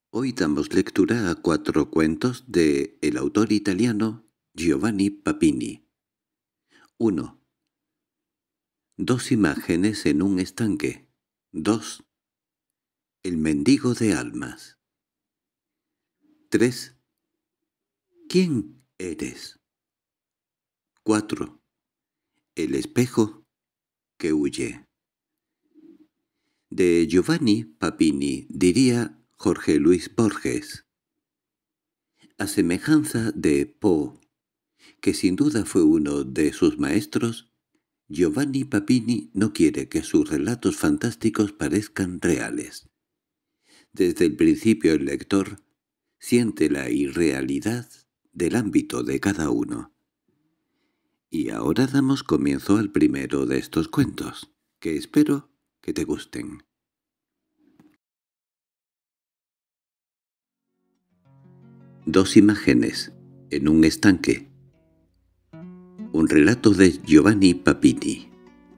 Hoy damos lectura a 4 cuentos de el autor italiano Giovanni Papini. 1. Dos imágenes en un estanque. 2. El mendigo de almas. 3. ¿Quién eres? 4. El espejo que huye. De Giovanni Papini diría Jorge Luis Borges. A semejanza de Poe, que sin duda fue uno de sus maestros, Giovanni Papini no quiere que sus relatos fantásticos parezcan reales. Desde el principio el lector siente la irrealidad del ámbito de cada uno. Y ahora damos comienzo al primero de estos cuentos, que espero que te gusten. Dos imágenes en un estanque. Un relato de Giovanni Papini.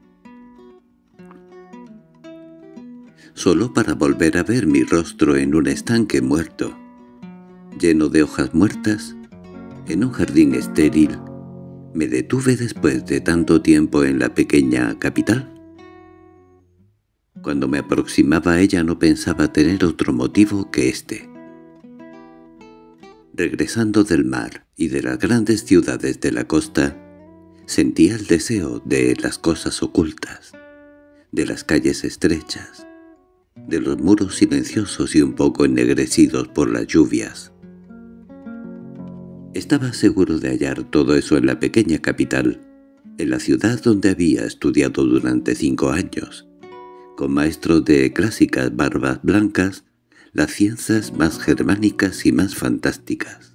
Solo para volver a ver mi rostro en un estanque muerto, lleno de hojas muertas, en un jardín estéril, me detuve después de tanto tiempo en la pequeña capital. Cuando me aproximaba a ella no pensaba tener otro motivo que este. Regresando del mar y de las grandes ciudades de la costa, sentía el deseo de las cosas ocultas, de las calles estrechas, de los muros silenciosos y un poco ennegrecidos por las lluvias. Estaba seguro de hallar todo eso en la pequeña capital, en la ciudad donde había estudiado durante 5 años, con maestros de clásicas barbas blancas, las ciencias más germánicas y más fantásticas.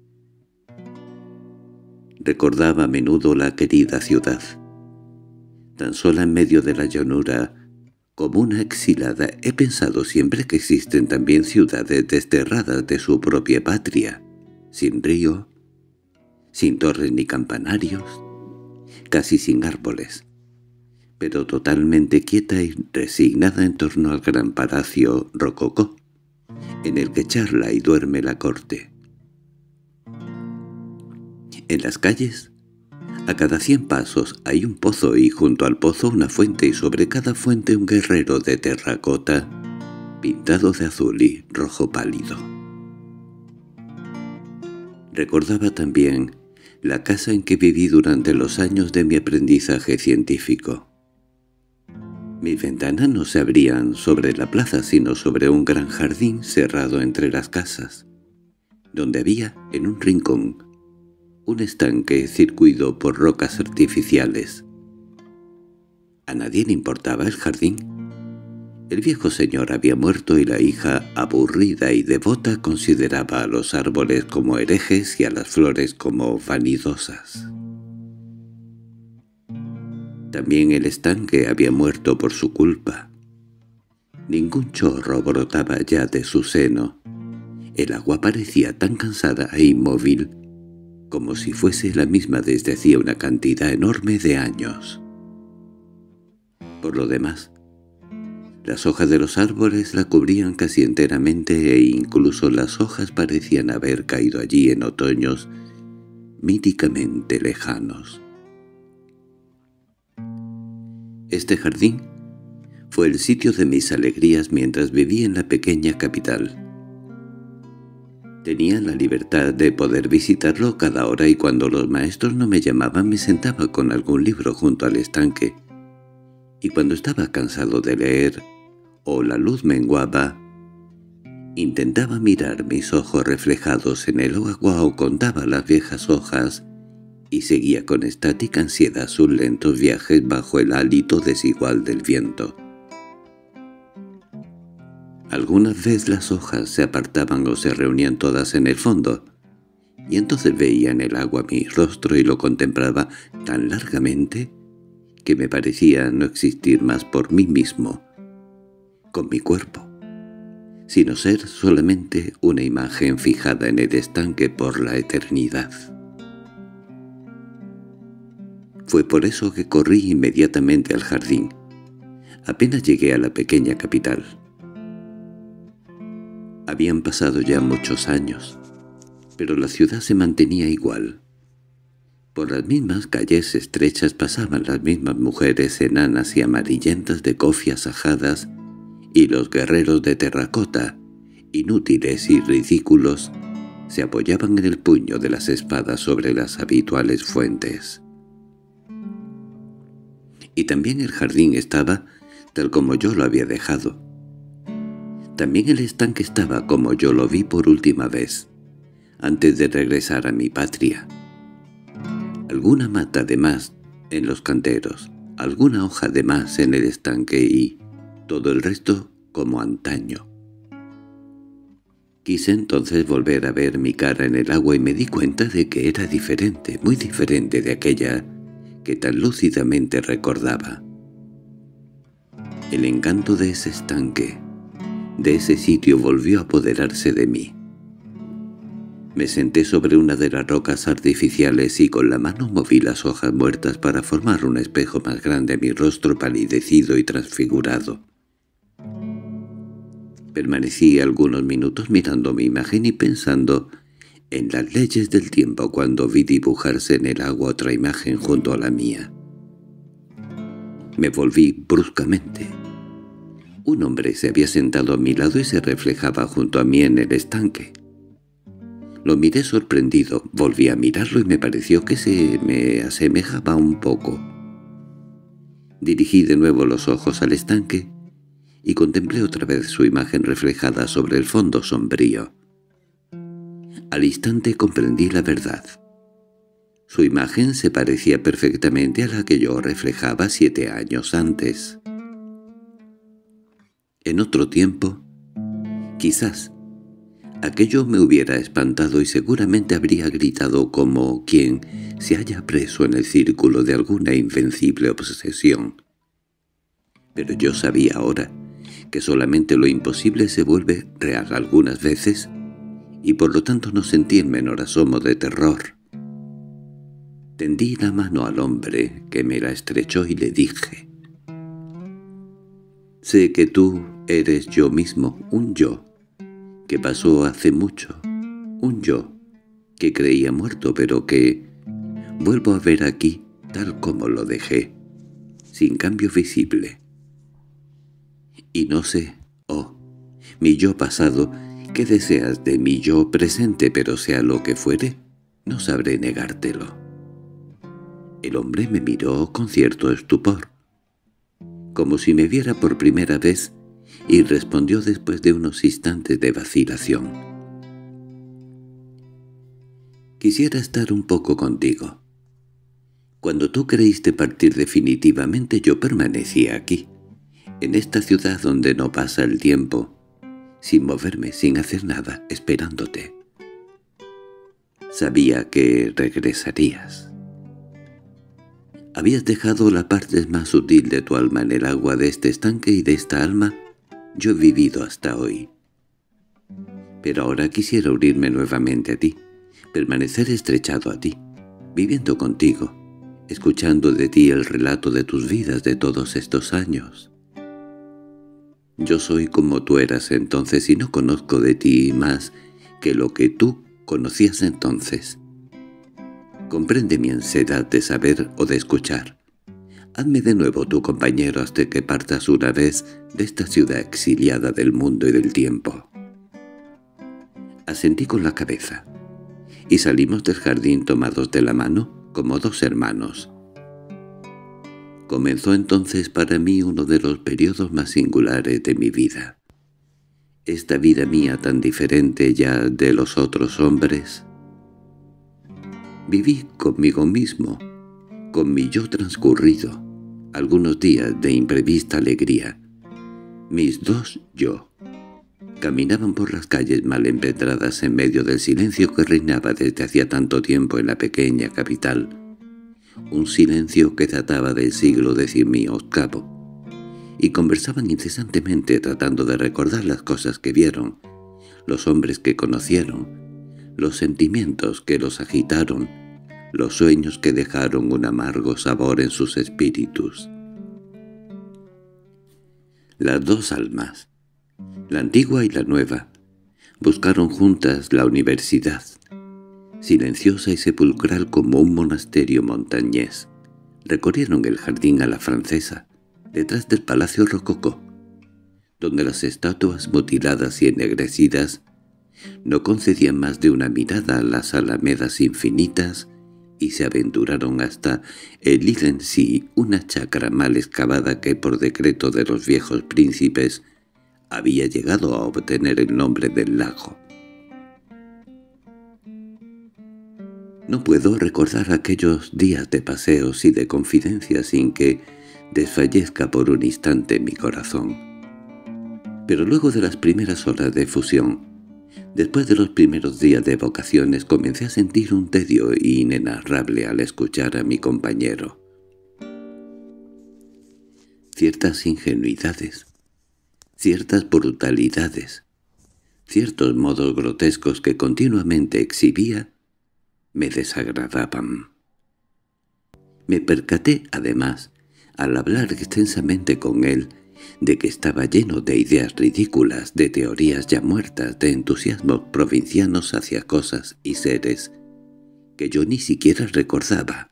Recordaba a menudo la querida ciudad, tan sola en medio de la llanura, como una exilada. He pensado siempre que existen también ciudades desterradas de su propia patria, sin río, sin torres ni campanarios, casi sin árboles, pero totalmente quieta y resignada en torno al gran palacio rococó, en el que charla y duerme la corte. En las calles, a cada 100 pasos hay un pozo y junto al pozo una fuente y sobre cada fuente un guerrero de terracota, pintado de azul y rojo pálido. Recordaba también la casa en que viví durante los años de mi aprendizaje científico. Mis ventanas no se abrían sobre la plaza, sino sobre un gran jardín cerrado entre las casas, donde había, en un rincón, un estanque circuido por rocas artificiales. A nadie le importaba el jardín. El viejo señor había muerto y la hija, aburrida y devota, consideraba a los árboles como herejes y a las flores como vanidosas. También el estanque había muerto por su culpa. Ningún chorro brotaba ya de su seno. El agua parecía tan cansada e inmóvil como si fuese la misma desde hacía una cantidad enorme de años. Por lo demás, las hojas de los árboles la cubrían casi enteramente e incluso las hojas parecían haber caído allí en otoños míticamente lejanos. Este jardín fue el sitio de mis alegrías mientras viví en la pequeña capital. Tenía la libertad de poder visitarlo cada hora y cuando los maestros no me llamaban me sentaba con algún libro junto al estanque. Y cuando estaba cansado de leer, o la luz menguaba, intentaba mirar mis ojos reflejados en el agua o contaba las viejas hojas y seguía con estática ansiedad sus lentos viajes bajo el hálito desigual del viento. Algunas veces las hojas se apartaban o se reunían todas en el fondo, y entonces veía en el agua mi rostro y lo contemplaba tan largamente que me parecía no existir más por mí mismo, con mi cuerpo, sino ser solamente una imagen fijada en el estanque por la eternidad. Fue por eso que corrí inmediatamente al jardín. Apenas llegué a la pequeña capital. Habían pasado ya muchos años, pero la ciudad se mantenía igual. Por las mismas calles estrechas pasaban las mismas mujeres enanas y amarillentas de cofias ajadas, y los guerreros de terracota, inútiles y ridículos, se apoyaban en el puño de las espadas sobre las habituales fuentes. Y también el jardín estaba tal como yo lo había dejado. También el estanque estaba como yo lo vi por última vez, antes de regresar a mi patria. Alguna mata de más en los canteros, alguna hoja de más en el estanque y todo el resto como antaño. Quise entonces volver a ver mi cara en el agua y me di cuenta de que era diferente, muy diferente de aquella que tan lúcidamente recordaba. El encanto de ese estanque, de ese sitio, volvió a apoderarse de mí. Me senté sobre una de las rocas artificiales y con la mano moví las hojas muertas para formar un espejo más grande a mi rostro palidecido y transfigurado. Permanecí algunos minutos mirando mi imagen y pensando en las leyes del tiempo cuando vi dibujarse en el agua otra imagen junto a la mía. Me volví bruscamente. Un hombre se había sentado a mi lado y se reflejaba junto a mí en el estanque. Lo miré sorprendido, volví a mirarlo y me pareció que se me asemejaba un poco. Dirigí de nuevo los ojos al estanque y contemplé otra vez su imagen reflejada sobre el fondo sombrío. Al instante comprendí la verdad. Su imagen se parecía perfectamente a la que yo reflejaba 7 años antes. En otro tiempo, quizás, aquello me hubiera espantado y seguramente habría gritado como quien se halla preso en el círculo de alguna invencible obsesión. Pero yo sabía ahora que solamente lo imposible se vuelve real algunas veces, y por lo tanto no sentí el menor asomo de terror. Tendí la mano al hombre, que me la estrechó, y le dije: «Sé que tú eres yo mismo, un yo, que pasó hace mucho, un yo que creía muerto pero que vuelvo a ver aquí tal como lo dejé, sin cambio visible. Y no sé, oh, mi yo pasado, qué deseas de mi yo presente, pero sea lo que fuere, no sabré negártelo». El hombre me miró con cierto estupor, como si me viera por primera vez, y respondió después de unos instantes de vacilación: «Quisiera estar un poco contigo. Cuando tú creíste partir definitivamente, yo permanecí aquí, en esta ciudad donde no pasa el tiempo, sin moverme, sin hacer nada, esperándote. Sabía que regresarías. Habías dejado la parte más sutil de tu alma en el agua de este estanque y de esta alma yo he vivido hasta hoy. Pero ahora quisiera unirme nuevamente a ti, permanecer estrechado a ti, viviendo contigo, escuchando de ti el relato de tus vidas de todos estos años. Yo soy como tú eras entonces y no conozco de ti más que lo que tú conocías entonces. Comprende mi ansiedad de saber o de escuchar. Hazme de nuevo tu compañero hasta que partas una vez de esta ciudad exiliada del mundo y del tiempo». Asentí con la cabeza, y salimos del jardín tomados de la mano como dos hermanos. Comenzó entonces para mí uno de los periodos más singulares de mi vida. Esta vida mía tan diferente ya de los otros hombres. Viví conmigo mismo, con mi yo transcurrido, algunos días de imprevista alegría. Mis dos yo caminaban por las calles mal empedradas en medio del silencio que reinaba desde hacía tanto tiempo en la pequeña capital, un silencio que databa del siglo XVIII, y conversaban incesantemente tratando de recordar las cosas que vieron, los hombres que conocieron, los sentimientos que los agitaron, los sueños que dejaron un amargo sabor en sus espíritus. Las dos almas, la antigua y la nueva, Buscaron juntas la universidad, silenciosa y sepulcral como un monasterio montañés. Recorrieron el jardín a la francesa, detrás del palacio rococó, donde las estatuas mutiladas y ennegrecidas no concedían más de una mirada a las alamedas infinitas, y se aventuraron hasta el Ilensí, una chacra mal excavada que por decreto de los viejos príncipes había llegado a obtener el nombre del lago. No puedo recordar aquellos días de paseos y de confidencias sin que desfallezca por un instante mi corazón. Pero luego de las primeras horas de fusión, después de los primeros días de evocaciones, comencé a sentir un tedio inenarrable al escuchar a mi compañero. Ciertas ingenuidades, ciertas brutalidades, ciertos modos grotescos que continuamente exhibía, me desagradaban. Me percaté, además, al hablar extensamente con él, de que estaba lleno de ideas ridículas, de teorías ya muertas, de entusiasmos provincianos hacia cosas y seres que yo ni siquiera recordaba.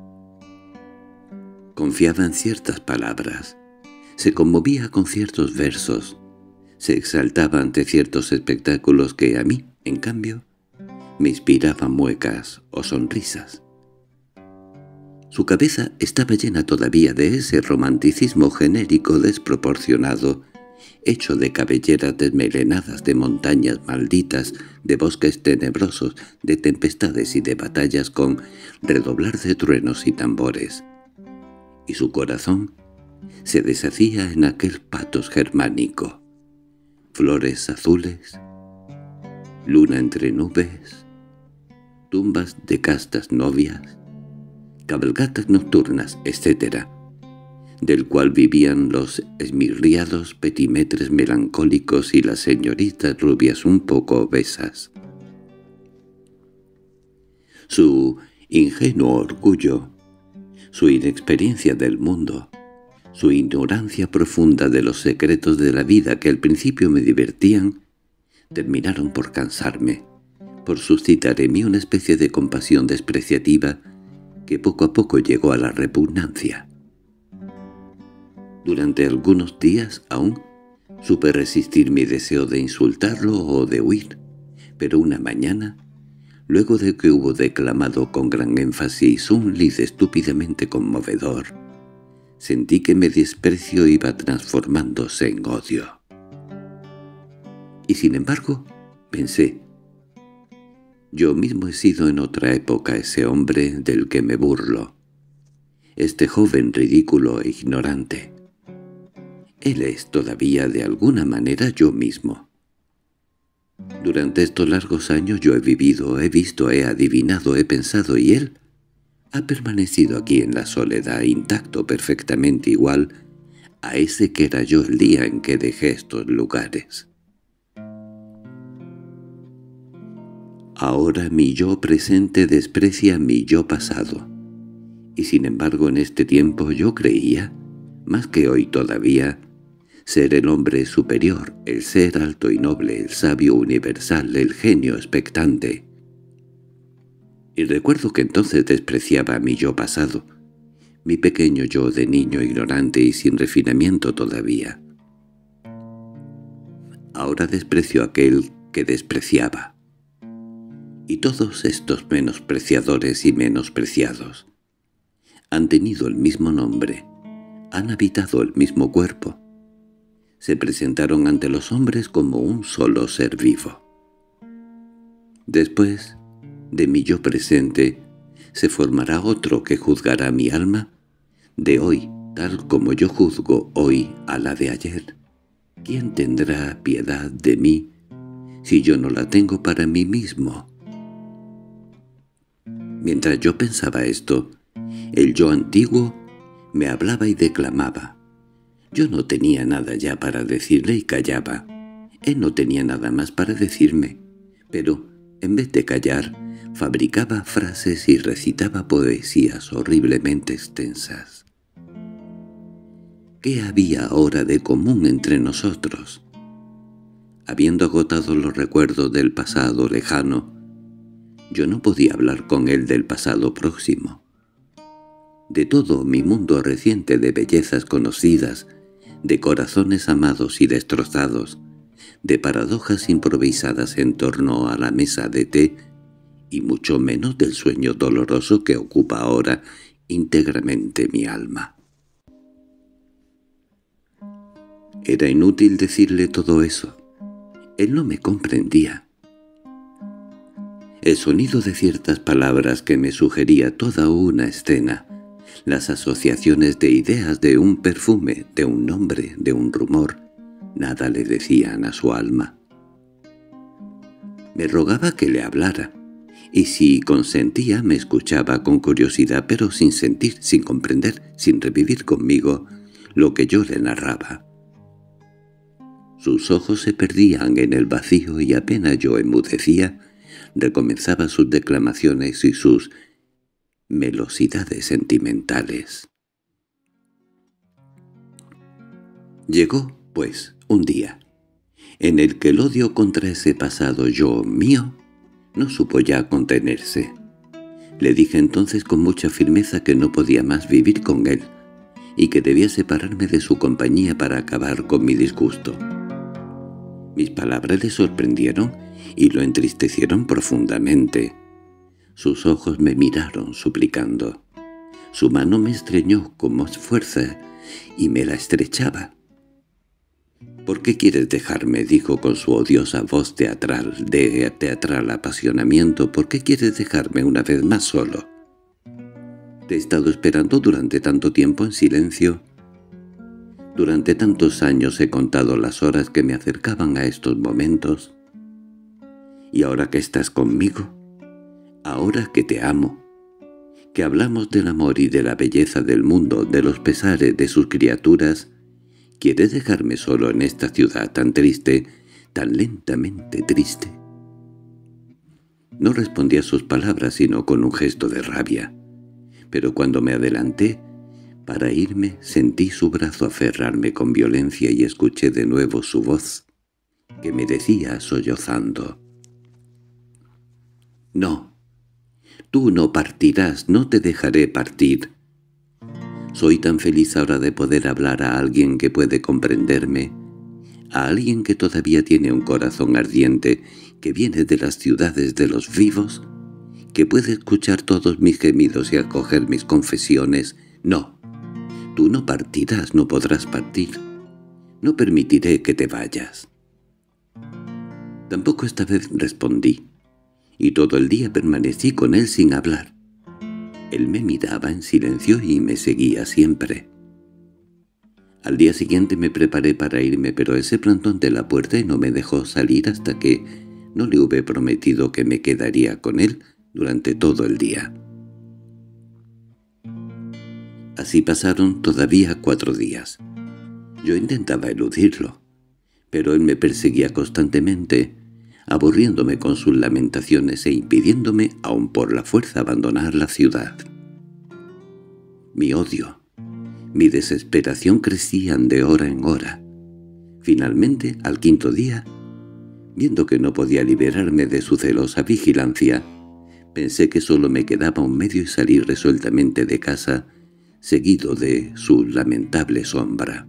Confiaba en ciertas palabras, se conmovía con ciertos versos, se exaltaba ante ciertos espectáculos que a mí, en cambio, me inspiraban muecas o sonrisas. Su cabeza estaba llena todavía de ese romanticismo genérico desproporcionado, hecho de cabelleras desmelenadas, de montañas malditas, de bosques tenebrosos, de tempestades y de batallas con redoblar de truenos y tambores. Y su corazón se deshacía en aquel patos germánico. Flores azules, luna entre nubes, tumbas de castas novias, cabalgatas nocturnas, etc., del cual vivían los esmirriados petimetres melancólicos y las señoritas rubias un poco obesas. Su ingenuo orgullo, su inexperiencia del mundo, su ignorancia profunda de los secretos de la vida que al principio me divertían, terminaron por cansarme, por suscitar en mí una especie de compasión despreciativa que poco a poco llegó a la repugnancia. Durante algunos días aún supe resistir mi deseo de insultarlo o de huir, pero una mañana, luego de que hubo declamado con gran énfasis un lied estúpidamente conmovedor, sentí que mi desprecio iba transformándose en odio. Y sin embargo, pensé, yo mismo he sido en otra época ese hombre del que me burlo, este joven ridículo e ignorante. Él es todavía de alguna manera yo mismo. Durante estos largos años yo he vivido, he visto, he adivinado, he pensado, y él ha permanecido aquí en la soledad, intacto, perfectamente igual a ese que era yo el día en que dejé estos lugares. Ahora mi yo presente desprecia mi yo pasado, y sin embargo en este tiempo yo creía, más que hoy todavía, ser el hombre superior, el ser alto y noble, el sabio universal, el genio expectante. Y recuerdo que entonces despreciaba a mi yo pasado, mi pequeño yo de niño ignorante y sin refinamiento todavía. Ahora desprecio a aquel que despreciaba. Y todos estos menospreciadores y menospreciados han tenido el mismo nombre, han habitado el mismo cuerpo, se presentaron ante los hombres como un solo ser vivo. Después de mi yo presente, se formará otro que juzgará mi alma de hoy, tal como yo juzgo hoy a la de ayer. ¿Quién tendrá piedad de mí si yo no la tengo para mí mismo? Mientras yo pensaba esto, el yo antiguo me hablaba y declamaba. Yo no tenía nada ya para decirle y callaba. Él no tenía nada más para decirme, pero, en vez de callar, fabricaba frases y recitaba poesías horriblemente extensas. ¿Qué había ahora de común entre nosotros? Habiendo agotado los recuerdos del pasado lejano, yo no podía hablar con él del pasado próximo. De todo mi mundo reciente de bellezas conocidas, de corazones amados y destrozados, de paradojas improvisadas en torno a la mesa de té, y mucho menos del sueño doloroso que ocupa ahora íntegramente mi alma. Era inútil decirle todo eso. Él no me comprendía. El sonido de ciertas palabras que me sugería toda una escena, las asociaciones de ideas de un perfume, de un nombre, de un rumor, nada le decían a su alma. Me rogaba que le hablara, y si consentía me escuchaba con curiosidad, pero sin sentir, sin comprender, sin revivir conmigo lo que yo le narraba. Sus ojos se perdían en el vacío y apenas yo enmudecía, recomenzaba sus declamaciones y sus melosidades sentimentales. Llegó, pues, un día, en el que el odio contra ese pasado yo mío no supo ya contenerse. Le dije entonces con mucha firmeza que no podía más vivir con él, y que debía separarme de su compañía para acabar con mi disgusto. Mis palabras le sorprendieron y lo entristecieron profundamente. Sus ojos me miraron suplicando. Su mano me estreñó con más fuerza y me la estrechaba. «¿Por qué quieres dejarme?», dijo con su odiosa voz teatral, de teatral apasionamiento. «¿Por qué quieres dejarme una vez más solo? Te he estado esperando durante tanto tiempo en silencio. Durante tantos años he contado las horas que me acercaban a estos momentos. Y ahora que estás conmigo, ahora que te amo, que hablamos del amor y de la belleza del mundo, de los pesares de sus criaturas, ¿quieres dejarme solo en esta ciudad tan triste, tan lentamente triste?» No respondí a sus palabras sino con un gesto de rabia, pero cuando me adelanté para irme sentí su brazo aferrarme con violencia y escuché de nuevo su voz, que me decía sollozando: «No, tú no partirás, no te dejaré partir. Soy tan feliz ahora de poder hablar a alguien que puede comprenderme, a alguien que todavía tiene un corazón ardiente, que viene de las ciudades de los vivos, que puede escuchar todos mis gemidos y acoger mis confesiones. No, tú no partirás, no podrás partir. No permitiré que te vayas». Tampoco esta vez respondí, y todo el día permanecí con él sin hablar. Él me miraba en silencio y me seguía siempre. Al día siguiente me preparé para irme, pero él se plantó ante la puerta y no me dejó salir hasta que no le hube prometido que me quedaría con él durante todo el día. Así pasaron todavía 4 días. Yo intentaba eludirlo, pero él me perseguía constantemente, aburriéndome con sus lamentaciones e impidiéndome, aun por la fuerza, abandonar la ciudad. Mi odio, mi desesperación crecían de hora en hora. Finalmente, al 5.º día, viendo que no podía liberarme de su celosa vigilancia, pensé que solo me quedaba un medio y salí resueltamente de casa, seguido de su lamentable sombra.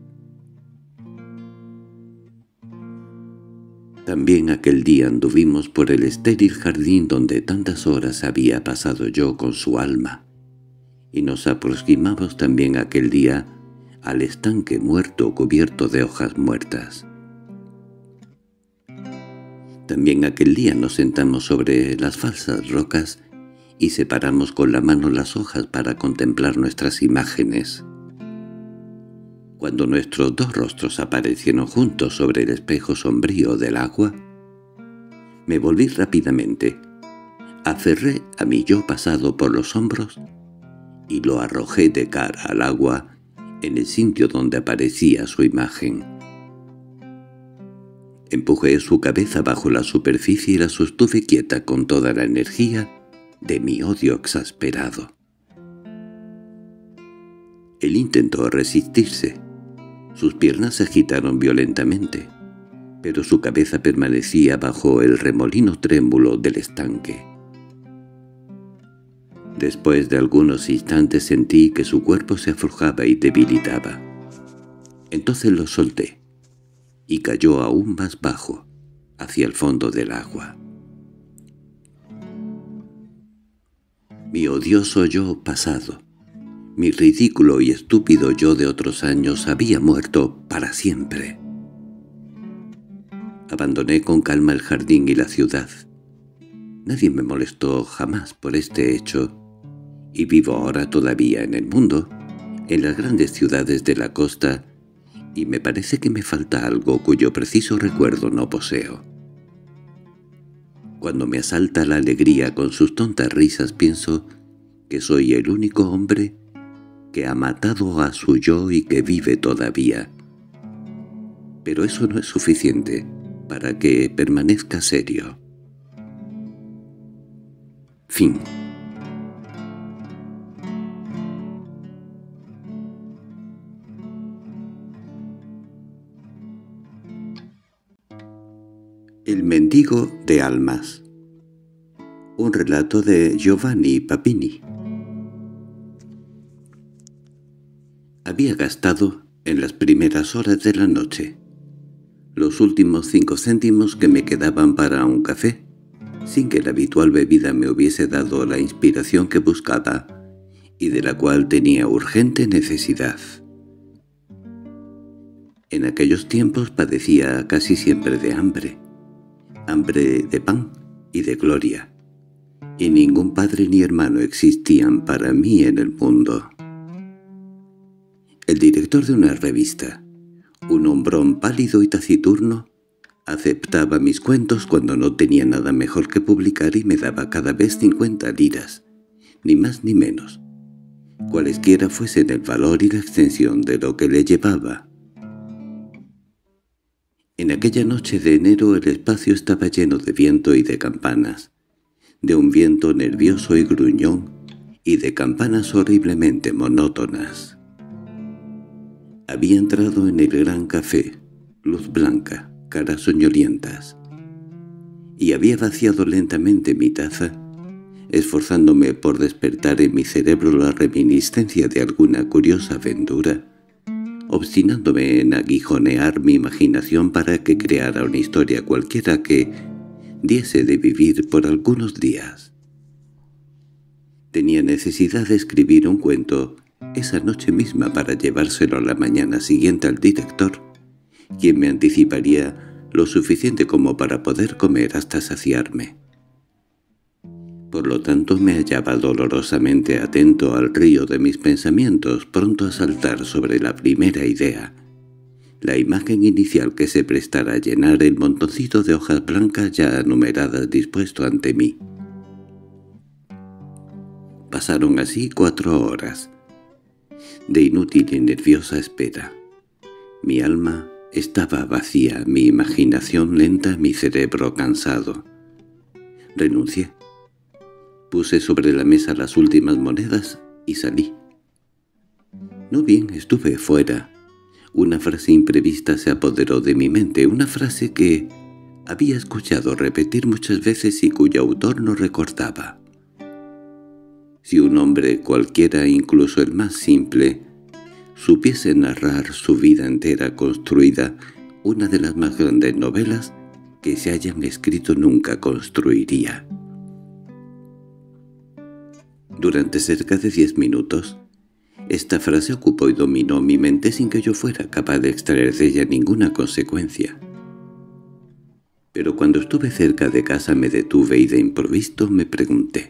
También aquel día anduvimos por el estéril jardín donde tantas horas había pasado yo con su alma, y nos aproximamos también aquel día al estanque muerto cubierto de hojas muertas. También aquel día nos sentamos sobre las falsas rocas y separamos con la mano las hojas para contemplar nuestras imágenes. Cuando nuestros 2 rostros aparecieron juntos sobre el espejo sombrío del agua, me volví rápidamente, aferré a mi yo pasado por los hombros y lo arrojé de cara al agua en el sitio donde aparecía su imagen. Empujé su cabeza bajo la superficie y la sostuve quieta con toda la energía de mi odio exasperado. Él intentó resistirse. Sus piernas se agitaron violentamente, pero su cabeza permanecía bajo el remolino trémulo del estanque. Después de algunos instantes sentí que su cuerpo se aflojaba y debilitaba. Entonces lo solté, y cayó aún más bajo, hacia el fondo del agua. Mi odioso yo pasado, mi ridículo y estúpido yo de otros años había muerto para siempre. Abandoné con calma el jardín y la ciudad. Nadie me molestó jamás por este hecho, y vivo ahora todavía en el mundo, en las grandes ciudades de la costa, y me parece que me falta algo cuyo preciso recuerdo no poseo. Cuando me asalta la alegría con sus tontas risas pienso que soy el único hombre que ha matado a su yo y que vive todavía. Pero eso no es suficiente para que permanezca serio. Fin. El mendigo de almas. Un relato de Giovanni Papini. Había gastado, en las primeras horas de la noche, los últimos 5 céntimos que me quedaban para un café, sin que la habitual bebida me hubiese dado la inspiración que buscaba y de la cual tenía urgente necesidad. En aquellos tiempos padecía casi siempre de hambre de pan y de gloria, y ningún padre ni hermano existían para mí en el mundo. El director de una revista, un hombrón pálido y taciturno, aceptaba mis cuentos cuando no tenía nada mejor que publicar y me daba cada vez 50 liras, ni más ni menos, cualesquiera fuesen el valor y la extensión de lo que le llevaba. En aquella noche de enero el espacio estaba lleno de viento y de campanas, de un viento nervioso y gruñón, y de campanas horriblemente monótonas. Había entrado en el gran café, luz blanca, caras soñolientas, y había vaciado lentamente mi taza, esforzándome por despertar en mi cerebro la reminiscencia de alguna curiosa aventura, obstinándome en aguijonear mi imaginación para que creara una historia cualquiera que diese de vivir por algunos días. Tenía necesidad de escribir un cuento esa noche misma para llevárselo a la mañana siguiente al director, quien me anticiparía lo suficiente como para poder comer hasta saciarme. Por lo tanto me hallaba dolorosamente atento al río de mis pensamientos, pronto a saltar sobre la primera idea, la imagen inicial que se prestara a llenar el montoncito de hojas blancas ya numeradas dispuesto ante mí. Pasaron así 4 horas, de inútil y nerviosa espera. Mi alma estaba vacía, mi imaginación lenta, mi cerebro cansado. Renuncié. Puse sobre la mesa las últimas monedas y salí. No bien estuve fuera. Una frase imprevista se apoderó de mi mente, una frase que había escuchado repetir muchas veces y cuyo autor no recordaba. Si un hombre cualquiera, incluso el más simple, supiese narrar su vida entera construida, una de las más grandes novelas que se hayan escrito nunca construiría. Durante cerca de 10 minutos, esta frase ocupó y dominó mi mente sin que yo fuera capaz de extraer de ella ninguna consecuencia. Pero cuando estuve cerca de casa me detuve y de improviso me pregunté: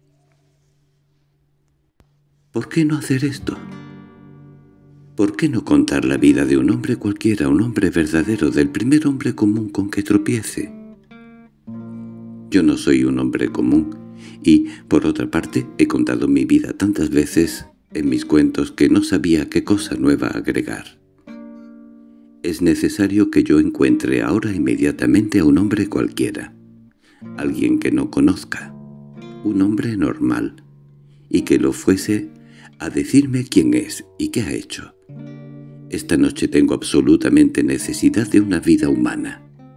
¿por qué no hacer esto? ¿Por qué no contar la vida de un hombre cualquiera, un hombre verdadero, del primer hombre común con que tropiece? Yo no soy un hombre común, y, por otra parte, he contado mi vida tantas veces en mis cuentos que no sabía qué cosa nueva agregar. Es necesario que yo encuentre ahora inmediatamente a un hombre cualquiera, alguien que no conozca, un hombre normal, y que lo fuese a decirme quién es y qué ha hecho. Esta noche tengo absolutamente necesidad de una vida humana.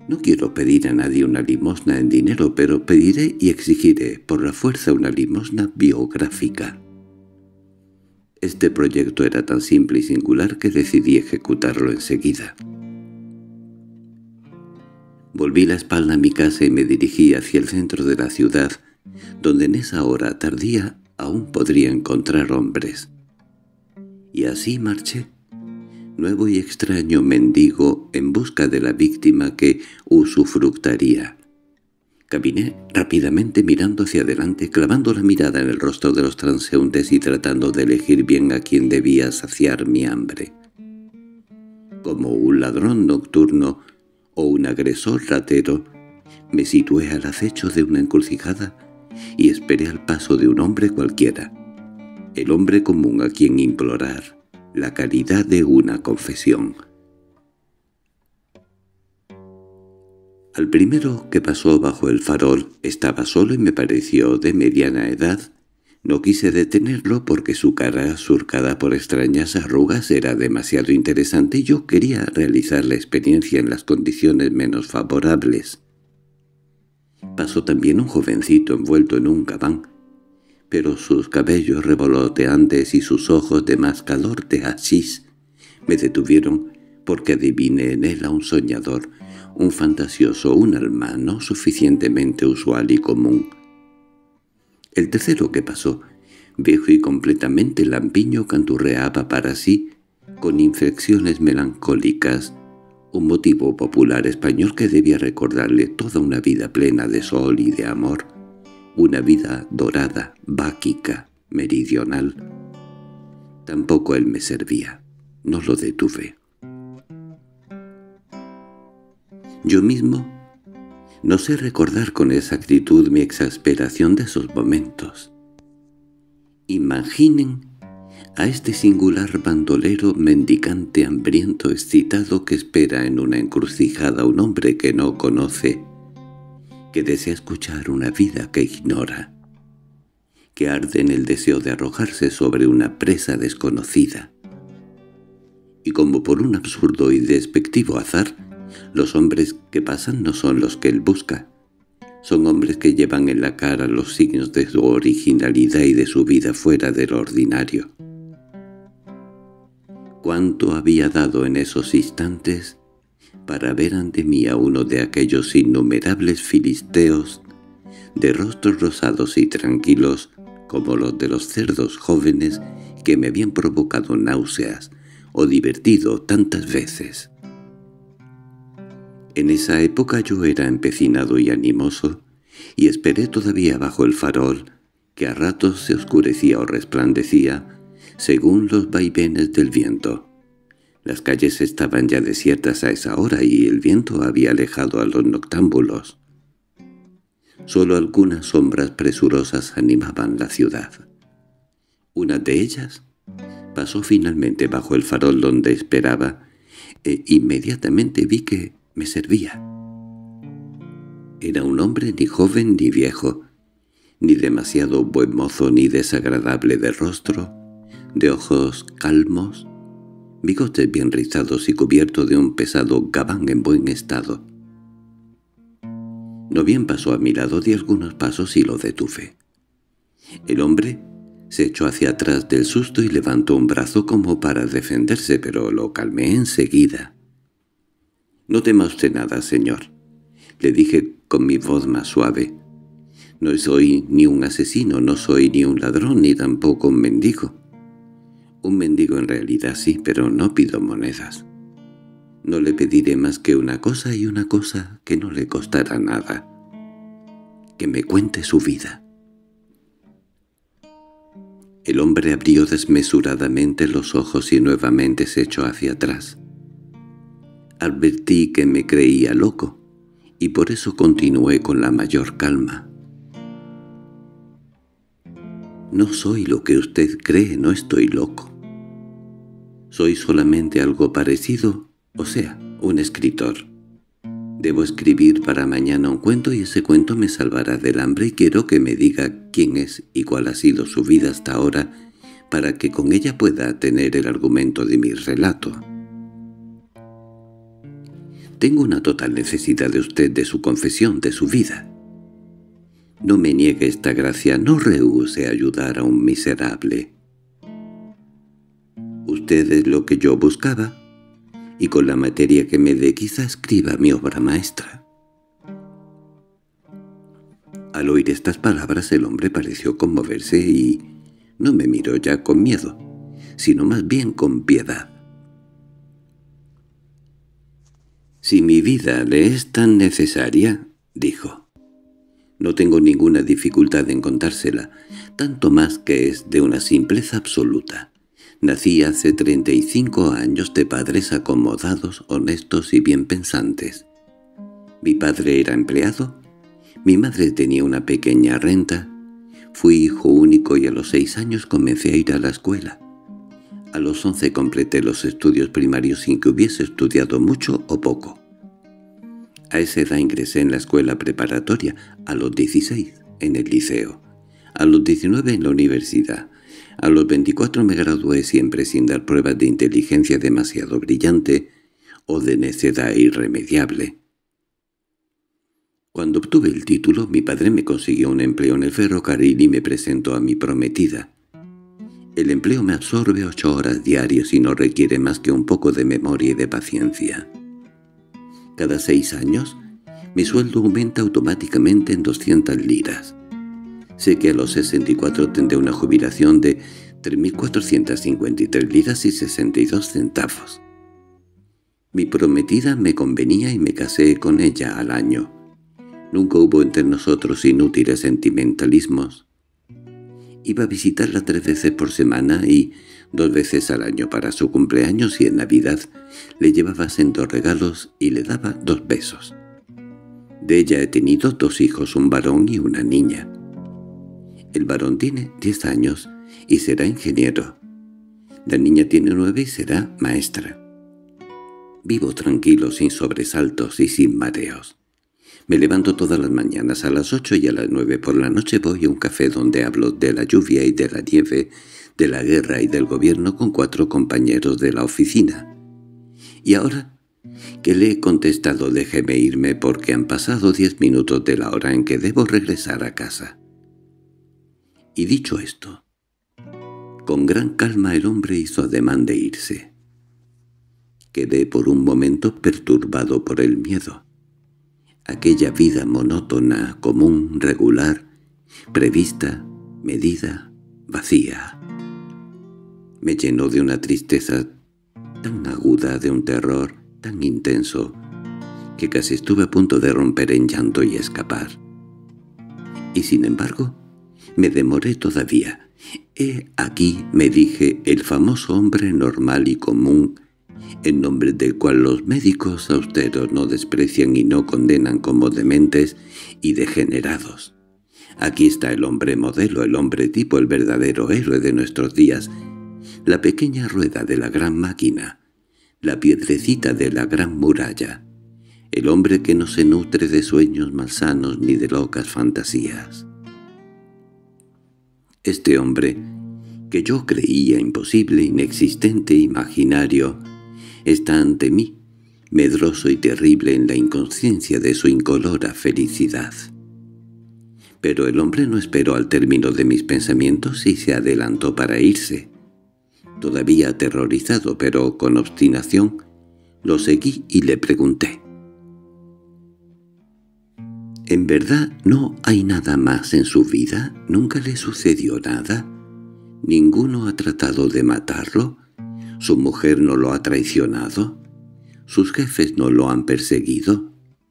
No quiero pedir a nadie una limosna en dinero, pero pediré y exigiré por la fuerza una limosna biográfica. Este proyecto era tan simple y singular que decidí ejecutarlo enseguida. Volví la espalda a mi casa y me dirigí hacia el centro de la ciudad, donde en esa hora tardía aún podría encontrar hombres. Y así marché, nuevo y extraño mendigo en busca de la víctima que usufructaría. Caminé rápidamente mirando hacia adelante, clavando la mirada en el rostro de los transeúntes y tratando de elegir bien a quien debía saciar mi hambre. Como un ladrón nocturno o un agresor ratero, me situé al acecho de una encrucijada y esperé al paso de un hombre cualquiera, el hombre común a quien implorar la caridad de una confesión. Al primero que pasó bajo el farol estaba solo y me pareció de mediana edad. No quise detenerlo porque su cara, surcada por extrañas arrugas, era demasiado interesante y yo quería realizar la experiencia en las condiciones menos favorables. Pasó también un jovencito envuelto en un gabán, pero sus cabellos revoloteantes y sus ojos de mascador de hachís me detuvieron porque adiviné en él a un soñador, un fantasioso, un alma no suficientemente usual y común. El tercero que pasó, viejo y completamente lampiño, canturreaba para sí, con inflexiones melancólicas, un motivo popular español que debía recordarle toda una vida plena de sol y de amor, una vida dorada, báquica, meridional. Tampoco él me servía. No lo detuve. Yo mismo no sé recordar con exactitud mi exasperación de esos momentos. Imaginen a este singular bandolero mendicante hambriento excitado que espera en una encrucijada a un hombre que no conoce, que desea escuchar una vida que ignora, que arde en el deseo de arrojarse sobre una presa desconocida. Y como por un absurdo y despectivo azar, los hombres que pasan no son los que él busca. Son hombres que llevan en la cara los signos de su originalidad y de su vida fuera de lo ordinario. ¿Cuánto había dado en esos instantes para ver ante mí a uno de aquellos innumerables filisteos, de rostros rosados y tranquilos, como los de los cerdos jóvenes que me habían provocado náuseas o divertido tantas veces? En esa época yo era empecinado y animoso, y esperé todavía bajo el farol, que a ratos se oscurecía o resplandecía, según los vaivenes del viento. Las calles estaban ya desiertas a esa hora y el viento había alejado a los noctámbulos. Solo algunas sombras presurosas animaban la ciudad. Una de ellas pasó finalmente bajo el farol donde esperaba, e inmediatamente vi que me servía. Era un hombre ni joven ni viejo, ni demasiado buen mozo ni desagradable de rostro, de ojos calmos, bigotes bien rizados y cubierto de un pesado gabán en buen estado. No bien pasó a mi lado, di algunos pasos y lo detuve. El hombre se echó hacia atrás del susto y levantó un brazo como para defenderse, pero lo calmé enseguida. «No tema usted nada, señor», le dije con mi voz más suave. «No soy ni un asesino, no soy ni un ladrón, ni tampoco un mendigo. Un mendigo en realidad sí, pero no pido monedas. No le pediré más que una cosa y una cosa que no le costará nada. Que me cuente su vida». El hombre abrió desmesuradamente los ojos y nuevamente se echó hacia atrás. Advertí que me creía loco, y por eso continué con la mayor calma. «No soy lo que usted cree, no estoy loco. Soy solamente algo parecido, o sea, un escritor. Debo escribir para mañana un cuento y ese cuento me salvará del hambre y quiero que me diga quién es y cuál ha sido su vida hasta ahora para que con ella pueda tener el argumento de mi relato». Tengo una total necesidad de usted, de su confesión, de su vida. No me niegue esta gracia, no rehúse ayudar a un miserable. Usted es lo que yo buscaba, y con la materia que me dé quizá escriba mi obra maestra». Al oír estas palabras el hombre pareció conmoverse y no me miró ya con miedo, sino más bien con piedad. «Si mi vida le es tan necesaria», dijo, «no tengo ninguna dificultad en contársela, tanto más que es de una simpleza absoluta. Nací hace 35 años de padres acomodados, honestos y bien pensantes. Mi padre era empleado, mi madre tenía una pequeña renta, fui hijo único y a los 6 años comencé a ir a la escuela. A los 11 completé los estudios primarios sin que hubiese estudiado mucho o poco. A esa edad ingresé en la escuela preparatoria, a los 16 en el liceo, a los 19 en la universidad. A los 24 me gradué siempre sin dar pruebas de inteligencia demasiado brillante o de necedad irremediable. Cuando obtuve el título, mi padre me consiguió un empleo en el ferrocarril y me presentó a mi prometida. El empleo me absorbe 8 horas diarias y no requiere más que un poco de memoria y de paciencia. Cada 6 años, mi sueldo aumenta automáticamente en 200 liras. Sé que a los 64 tendré una jubilación de 3.453 liras y 62 centavos. Mi prometida me convenía y me casé con ella al año. Nunca hubo entre nosotros inútiles sentimentalismos. Iba a visitarla 3 veces por semana y 2 veces al año para su cumpleaños, y en Navidad le llevaba sendos regalos y le daba 2 besos. De ella he tenido 2 hijos, un varón y una niña. El varón tiene 10 años y será ingeniero. La niña tiene 9 y será maestra. Vivo tranquilo, sin sobresaltos y sin mareos. Me levanto todas las mañanas a las 8 y a las 9 por la noche voy a un café donde hablo de la lluvia y de la nieve, de la guerra y del gobierno con 4 compañeros de la oficina. Y ahora que le he contestado, déjeme irme porque han pasado 10 minutos de la hora en que debo regresar a casa. Y dicho esto, con gran calma el hombre hizo ademán de irse. Quedé por un momento perturbado por el miedo. Aquella vida monótona, común, regular, prevista, medida, vacía, me llenó de una tristeza tan aguda, de un terror tan intenso, que casi estuve a punto de romper en llanto y escapar. Y sin embargo, me demoré todavía. «He aquí», me dije, «el famoso hombre normal y común, en nombre del cual los médicos austeros no desprecian y no condenan como dementes y degenerados. Aquí está el hombre modelo, el hombre tipo, el verdadero héroe de nuestros días, la pequeña rueda de la gran máquina, la piedrecita de la gran muralla, el hombre que no se nutre de sueños malsanos ni de locas fantasías. Este hombre, que yo creía imposible, inexistente, imaginario, está ante mí, medroso y terrible en la inconsciencia de su incolora felicidad». Pero el hombre no esperó al término de mis pensamientos y se adelantó para irse. Todavía aterrorizado, pero con obstinación, lo seguí y le pregunté: «¿En verdad no hay nada más en su vida? ¿Nunca le sucedió nada? ¿Ninguno ha tratado de matarlo? ¿Su mujer no lo ha traicionado? ¿Sus jefes no lo han perseguido?»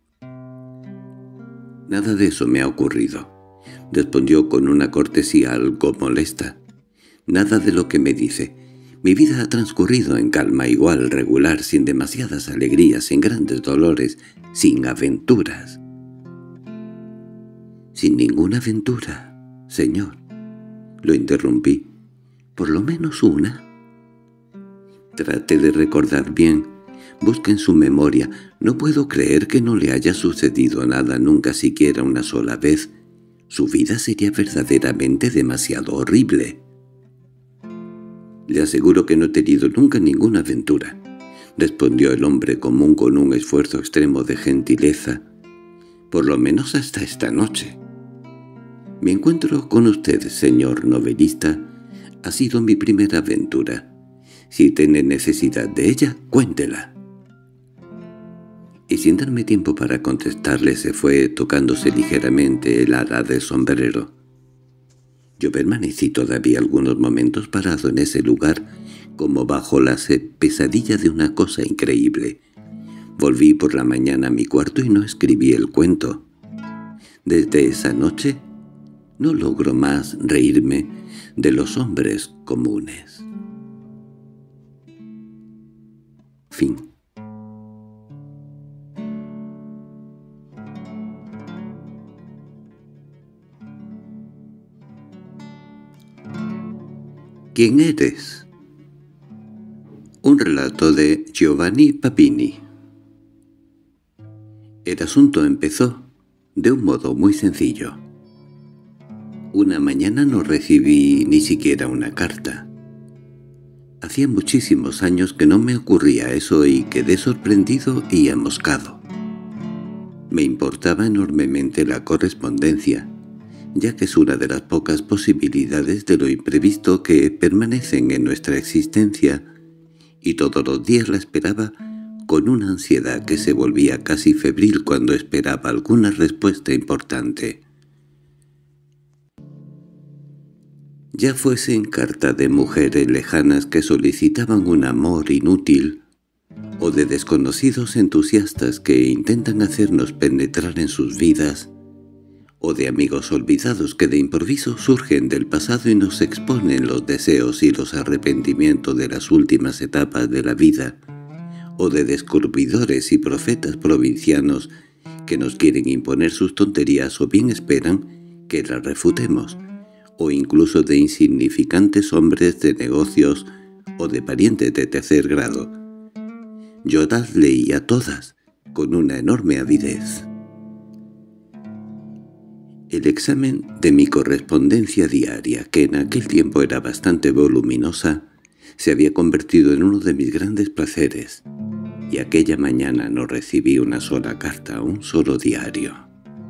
«Nada de eso me ha ocurrido», respondió con una cortesía algo molesta. «Nada de lo que me dice. Mi vida ha transcurrido en calma igual, regular, sin demasiadas alegrías, sin grandes dolores, sin aventuras». «¿Sin ninguna aventura, señor?», lo interrumpí. «¿Por lo menos una?». «Trate de recordar bien. Busque en su memoria. No puedo creer que no le haya sucedido nada nunca, siquiera una sola vez. Su vida sería verdaderamente demasiado horrible». «Le aseguro que no he tenido nunca ninguna aventura. —respondió el hombre común con un esfuerzo extremo de gentileza—, por lo menos hasta esta noche. Mi encuentro con usted, señor novelista, ha sido mi primera aventura. Si tiene necesidad de ella, cuéntela. Y sin darme tiempo para contestarle se fue tocándose ligeramente el ala del sombrero. Yo permanecí todavía algunos momentos parado en ese lugar, como bajo la pesadilla de una cosa increíble. Volví por la mañana a mi cuarto y no escribí el cuento. Desde esa noche no logro más reírme de los hombres comunes. Fin. ¿Quién eres? Un relato de Giovanni Papini. El asunto empezó de un modo muy sencillo. Una mañana no recibí ni siquiera una carta. Hacía muchísimos años que no me ocurría eso y quedé sorprendido y amoscado. Me importaba enormemente la correspondencia, ya que es una de las pocas posibilidades de lo imprevisto que permanecen en nuestra existencia, y todos los días la esperaba con una ansiedad que se volvía casi febril cuando esperaba alguna respuesta importante. Ya fuese en carta de mujeres lejanas que solicitaban un amor inútil, o de desconocidos entusiastas que intentan hacernos penetrar en sus vidas, o de amigos olvidados que de improviso surgen del pasado y nos exponen los deseos y los arrepentimientos de las últimas etapas de la vida, o de descubridores y profetas provincianos que nos quieren imponer sus tonterías o bien esperan que las refutemos, o incluso de insignificantes hombres de negocios o de parientes de tercer grado. Yo las leía todas, con una enorme avidez. El examen de mi correspondencia diaria, que en aquel tiempo era bastante voluminosa, se había convertido en uno de mis grandes placeres, y aquella mañana no recibí una sola carta, un solo diario.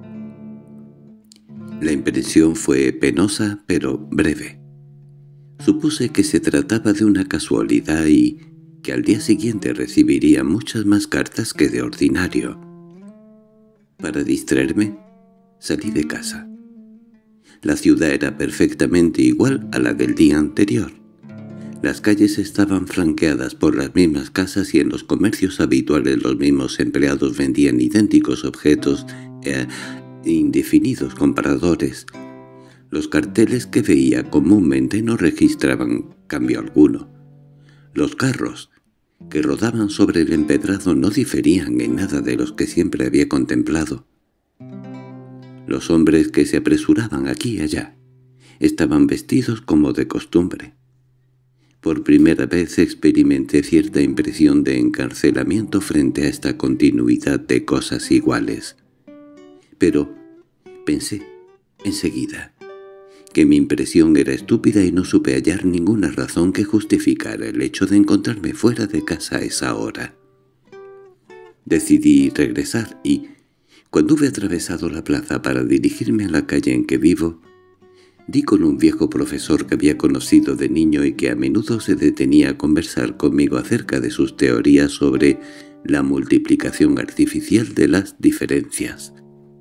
La impresión fue penosa, pero breve. Supuse que se trataba de una casualidad y que al día siguiente recibiría muchas más cartas que de ordinario. Para distraerme, salí de casa. La ciudad era perfectamente igual a la del día anterior. Las calles estaban flanqueadas por las mismas casas y en los comercios habituales los mismos empleados vendían idénticos objetos indefinidos compradores. Los carteles que veía comúnmente no registraban cambio alguno. Los carros que rodaban sobre el empedrado no diferían en nada de los que siempre había contemplado. Los hombres que se apresuraban aquí y allá estaban vestidos como de costumbre. Por primera vez experimenté cierta impresión de encarcelamiento frente a esta continuidad de cosas iguales. Pero pensé, enseguida, que mi impresión era estúpida y no supe hallar ninguna razón que justificara el hecho de encontrarme fuera de casa a esa hora. Decidí regresar y, cuando hube atravesado la plaza para dirigirme a la calle en que vivo, di con un viejo profesor que había conocido de niño y que a menudo se detenía a conversar conmigo acerca de sus teorías sobre la multiplicación artificial de las diferencias.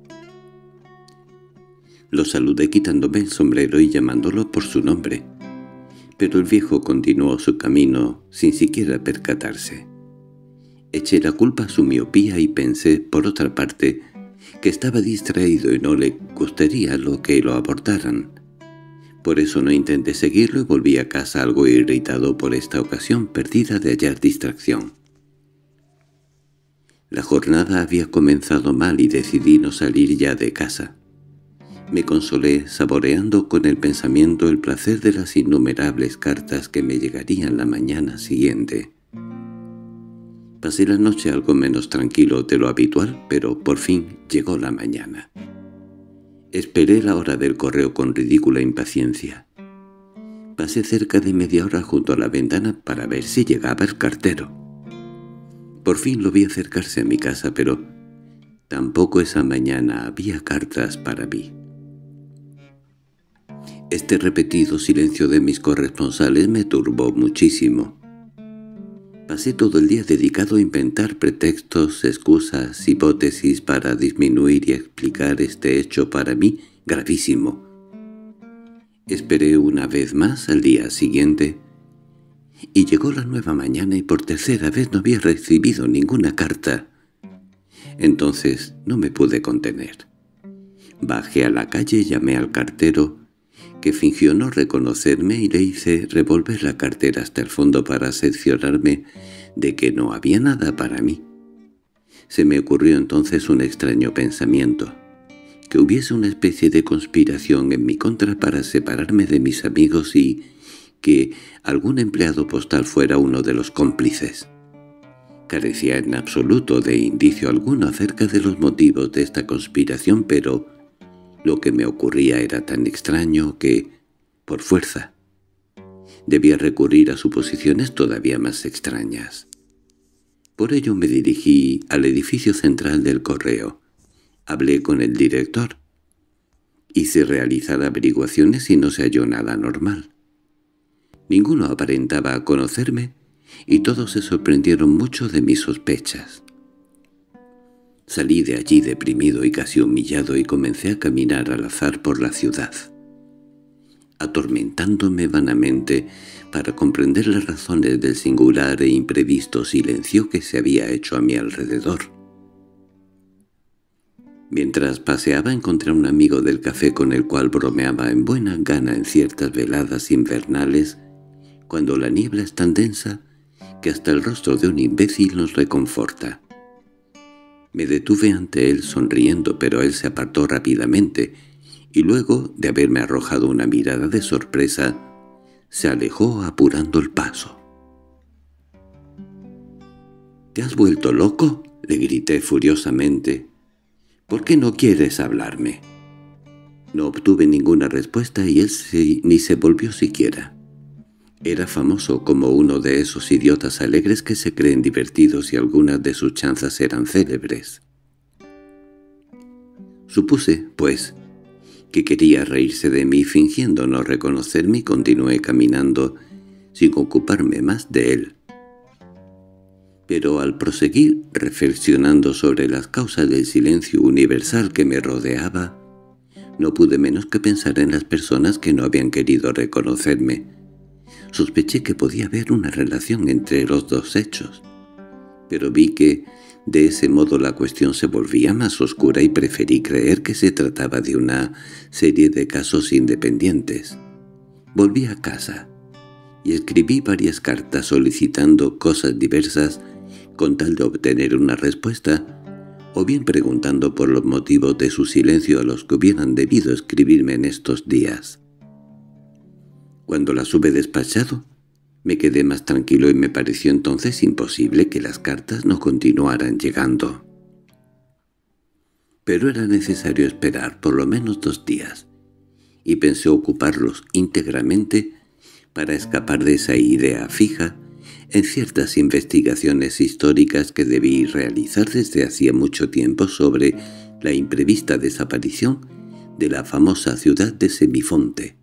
Lo saludé quitándome el sombrero y llamándolo por su nombre, pero el viejo continuó su camino sin siquiera percatarse. Eché la culpa a su miopía y pensé, por otra parte, que estaba distraído y no le gustaría lo que lo abordaran. Por eso no intenté seguirlo y volví a casa algo irritado por esta ocasión perdida de hallar distracción. La jornada había comenzado mal y decidí no salir ya de casa. Me consolé saboreando con el pensamiento el placer de las innumerables cartas que me llegarían la mañana siguiente. Pasé la noche algo menos tranquilo de lo habitual, pero por fin llegó la mañana. Esperé la hora del correo con ridícula impaciencia. Pasé cerca de media hora junto a la ventana para ver si llegaba el cartero. Por fin lo vi acercarse a mi casa, pero tampoco esa mañana había cartas para mí. Este repetido silencio de mis corresponsales me turbó muchísimo. Pasé todo el día dedicado a inventar pretextos, excusas, hipótesis para disminuir y explicar este hecho para mí gravísimo. Esperé una vez más al día siguiente, y llegó la nueva mañana y por tercera vez no había recibido ninguna carta. Entonces no me pude contener. Bajé a la calle y llamé al cartero, que fingió no reconocerme, y le hice revolver la cartera hasta el fondo para cerciorarme de que no había nada para mí. Se me ocurrió entonces un extraño pensamiento, que hubiese una especie de conspiración en mi contra para separarme de mis amigos y que algún empleado postal fuera uno de los cómplices. Carecía en absoluto de indicio alguno acerca de los motivos de esta conspiración, pero lo que me ocurría era tan extraño que, por fuerza, debía recurrir a suposiciones todavía más extrañas. Por ello me dirigí al edificio central del correo. Hablé con el director. Hice realizar averiguaciones y no se halló nada normal. Ninguno aparentaba conocerme y todos se sorprendieron mucho de mis sospechas. Salí de allí deprimido y casi humillado y comencé a caminar al azar por la ciudad, atormentándome vanamente para comprender las razones del singular e imprevisto silencio que se había hecho a mi alrededor. Mientras paseaba encontré a un amigo del café con el cual bromeaba en buena gana en ciertas veladas invernales, cuando la niebla es tan densa que hasta el rostro de un imbécil nos reconforta. Me detuve ante él sonriendo, pero él se apartó rápidamente, y luego de haberme arrojado una mirada de sorpresa, se alejó apurando el paso. —¿Te has vuelto loco? —le grité furiosamente. —¿Por qué no quieres hablarme? No obtuve ninguna respuesta y él ni se volvió siquiera. Era famoso como uno de esos idiotas alegres que se creen divertidos y algunas de sus chanzas eran célebres. Supuse, pues, que quería reírse de mí fingiendo no reconocerme y continué caminando sin ocuparme más de él. Pero al proseguir reflexionando sobre las causas del silencio universal que me rodeaba, no pude menos que pensar en las personas que no habían querido reconocerme. Sospeché que podía haber una relación entre los dos hechos, pero vi que de ese modo la cuestión se volvía más oscura y preferí creer que se trataba de una serie de casos independientes. Volví a casa y escribí varias cartas solicitando cosas diversas con tal de obtener una respuesta, o bien preguntando por los motivos de su silencio a los que hubieran debido escribirme en estos días. Cuando las hube despachado, me quedé más tranquilo y me pareció entonces imposible que las cartas no continuaran llegando. Pero era necesario esperar por lo menos 2 días, y pensé ocuparlos íntegramente para escapar de esa idea fija en ciertas investigaciones históricas que debí realizar desde hacía mucho tiempo sobre la imprevista desaparición de la famosa ciudad de Semifonte.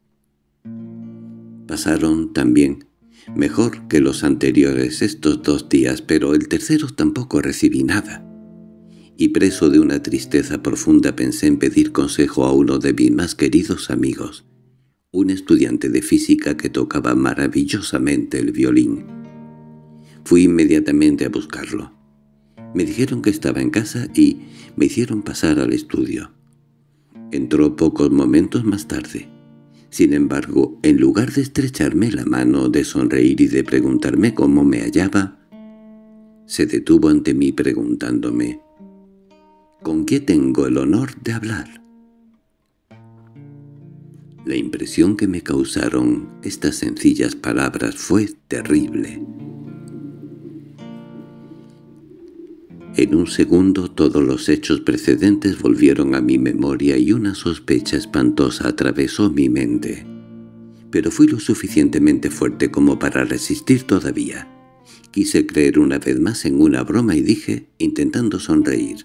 Pasaron también mejor que los anteriores estos 2 días, pero el tercero tampoco recibí nada. Y preso de una tristeza profunda pensé en pedir consejo a uno de mis más queridos amigos, un estudiante de física que tocaba maravillosamente el violín. Fui inmediatamente a buscarlo. Me dijeron que estaba en casa y me hicieron pasar al estudio. Entró pocos momentos más tarde. Sin embargo, en lugar de estrecharme la mano, de sonreír y de preguntarme cómo me hallaba, se detuvo ante mí preguntándome: ¿con qué tengo el honor de hablar? La impresión que me causaron estas sencillas palabras fue terrible. En un segundo todos los hechos precedentes volvieron a mi memoria y una sospecha espantosa atravesó mi mente. Pero fui lo suficientemente fuerte como para resistir todavía. quise creer una vez más en una broma y dije, intentando sonreír: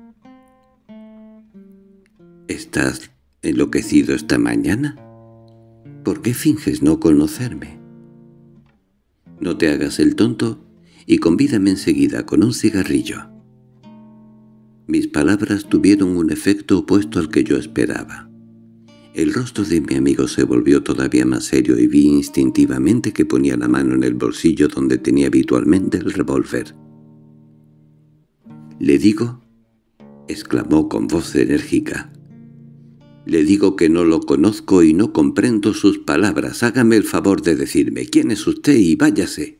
—¿Estás enloquecido esta mañana? ¿Por qué finges no conocerme? No te hagas el tonto y convídame enseguida con un cigarrillo. Mis palabras tuvieron un efecto opuesto al que yo esperaba. El rostro de mi amigo se volvió todavía más serio y vi instintivamente que ponía la mano en el bolsillo donde tenía habitualmente el revólver. —¿Le digo? —exclamó con voz enérgica. —Le digo que no lo conozco y no comprendo sus palabras. Hágame el favor de decirme quién es usted y váyase.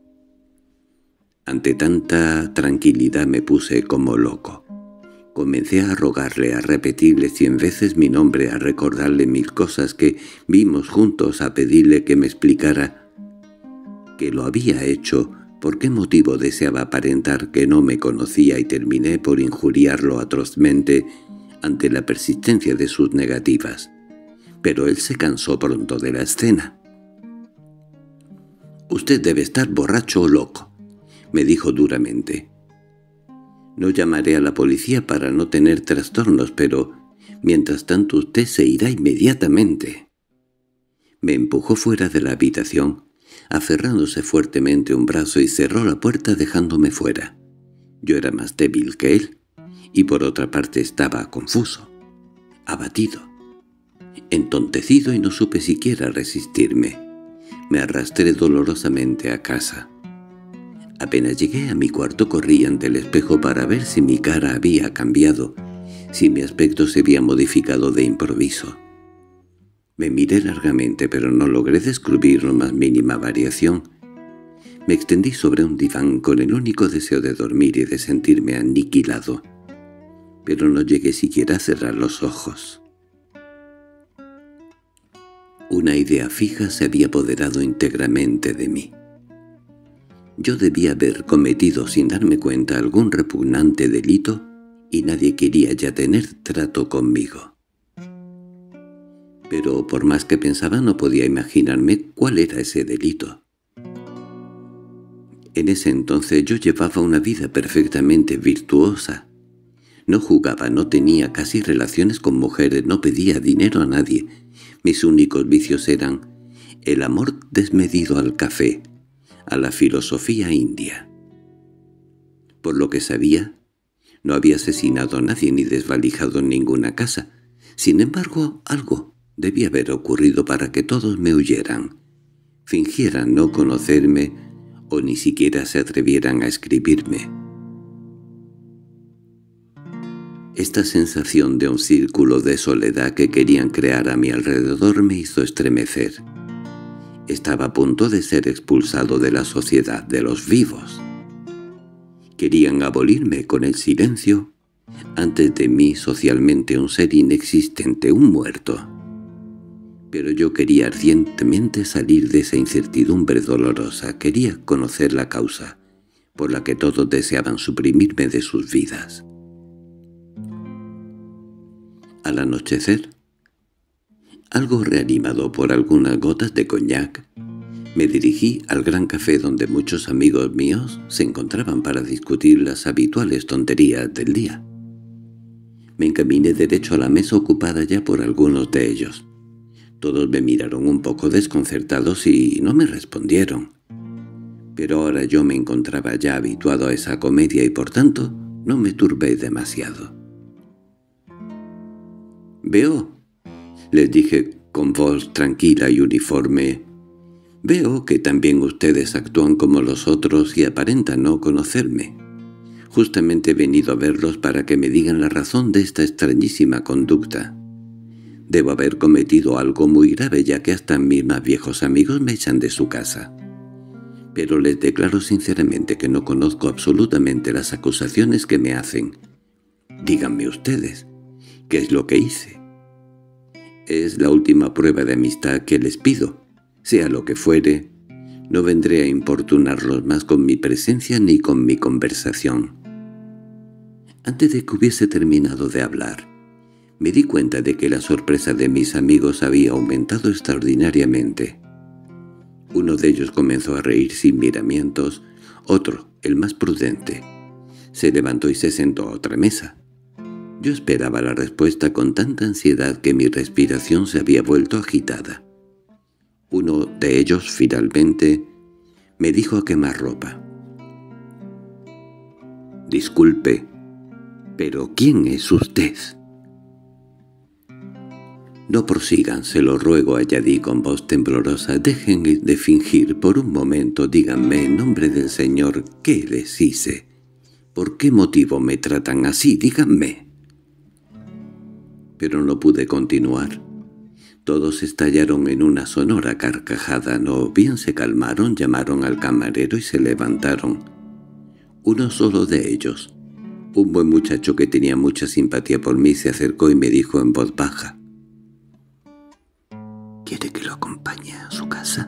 Ante tanta tranquilidad me puse como loco. Comencé a rogarle, a repetirle 100 veces mi nombre, a recordarle 1000 cosas que vimos juntos, a pedirle que me explicara que lo había hecho, por qué motivo deseaba aparentar que no me conocía, y terminé por injuriarlo atrozmente ante la persistencia de sus negativas. Pero él se cansó pronto de la escena. «Usted debe estar borracho o loco», me dijo duramente. «No llamaré a la policía para no tener trastornos, pero mientras tanto usted se irá inmediatamente». Me empujó fuera de la habitación, aferrándose fuertemente un brazo, y cerró la puerta dejándome fuera. Yo era más débil que él, y por otra parte estaba confuso, abatido, entontecido, y no supe siquiera resistirme. Me arrastré dolorosamente a casa. Apenas llegué a mi cuarto corrí ante el espejo para ver si mi cara había cambiado, si mi aspecto se había modificado de improviso. Me miré largamente, pero no logré descubrir la más mínima variación. Me extendí sobre un diván con el único deseo de dormir y de sentirme aniquilado, pero no llegué siquiera a cerrar los ojos. Una idea fija se había apoderado íntegramente de mí. Yo debía haber cometido sin darme cuenta algún repugnante delito y nadie quería ya tener trato conmigo. Pero por más que pensaba no podía imaginarme cuál era ese delito. En ese entonces yo llevaba una vida perfectamente virtuosa. No jugaba, no tenía casi relaciones con mujeres, no pedía dinero a nadie. Mis únicos vicios eran el amor desmedido al café, a la filosofía india. Por lo que sabía, no había asesinado a nadie ni desvalijado ninguna casa. Sin embargo, algo debía haber ocurrido para que todos me huyeran, fingieran no conocerme o ni siquiera se atrevieran a escribirme. Esta sensación de un círculo de soledad que querían crear a mi alrededor me hizo estremecer. Estaba a punto de ser expulsado de la sociedad de los vivos. Querían abolirme con el silencio. Antes de mí socialmente un ser inexistente, un muerto. Pero yo quería ardientemente salir de esa incertidumbre dolorosa. Quería conocer la causa por la que todos deseaban suprimirme de sus vidas. Al anochecer, algo reanimado por algunas gotas de coñac, me dirigí al gran café donde muchos amigos míos se encontraban para discutir las habituales tonterías del día. Me encaminé derecho a la mesa ocupada ya por algunos de ellos. Todos me miraron un poco desconcertados y no me respondieron. Pero ahora yo me encontraba ya habituado a esa comedia y por tanto no me turbé demasiado. «Veo», les dije con voz tranquila y uniforme, «veo que también ustedes actúan como los otros y aparentan no conocerme. Justamente he venido a verlos para que me digan la razón de esta extrañísima conducta. Debo haber cometido algo muy grave, ya que hasta mis más viejos amigos me echan de su casa. Pero les declaro sinceramente que no conozco absolutamente las acusaciones que me hacen. Díganme ustedes, ¿qué es lo que hice? Es la última prueba de amistad que les pido. Sea lo que fuere, no vendré a importunarlos más con mi presencia ni con mi conversación». Antes de que hubiese terminado de hablar, me di cuenta de que la sorpresa de mis amigos había aumentado extraordinariamente. Uno de ellos comenzó a reír sin miramientos, Otro, el más prudente, se levantó y se sentó a otra mesa. Yo esperaba la respuesta con tanta ansiedad que mi respiración se había vuelto agitada. Uno de ellos, finalmente, me dijo a quemarropa: «Disculpe, pero ¿quién es usted?» «No prosigan, se lo ruego», añadí con voz temblorosa. «Dejen de fingir por un momento. Díganme, en nombre del Señor, ¿qué les hice? ¿Por qué motivo me tratan así? Díganme». Pero no pude continuar. Todos estallaron en una sonora carcajada. No bien se calmaron, llamaron al camarero y se levantaron. Uno solo de ellos, un buen muchacho que tenía mucha simpatía por mí, se acercó y me dijo en voz baja: «¿Quiere que lo acompañe a su casa?».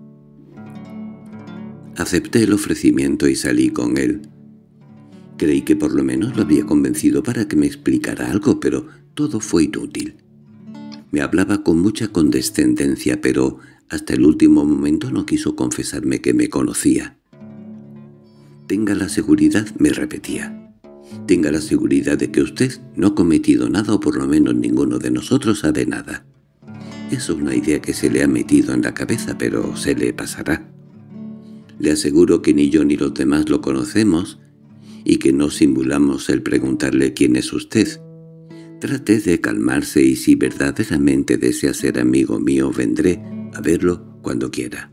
Acepté el ofrecimiento y salí con él. Creí que por lo menos lo había convencido para que me explicara algo, pero todo fue inútil. Me hablaba con mucha condescendencia, pero hasta el último momento no quiso confesarme que me conocía. «Tenga la seguridad», me repetía, «tenga la seguridad de que usted no ha cometido nada, o por lo menos ninguno de nosotros sabe nada. Es una idea que se le ha metido en la cabeza, pero se le pasará. Le aseguro que ni yo ni los demás lo conocemos y que no simulamos el preguntarle quién es usted. Trate de calmarse y si verdaderamente desea ser amigo mío, vendré a verlo cuando quiera».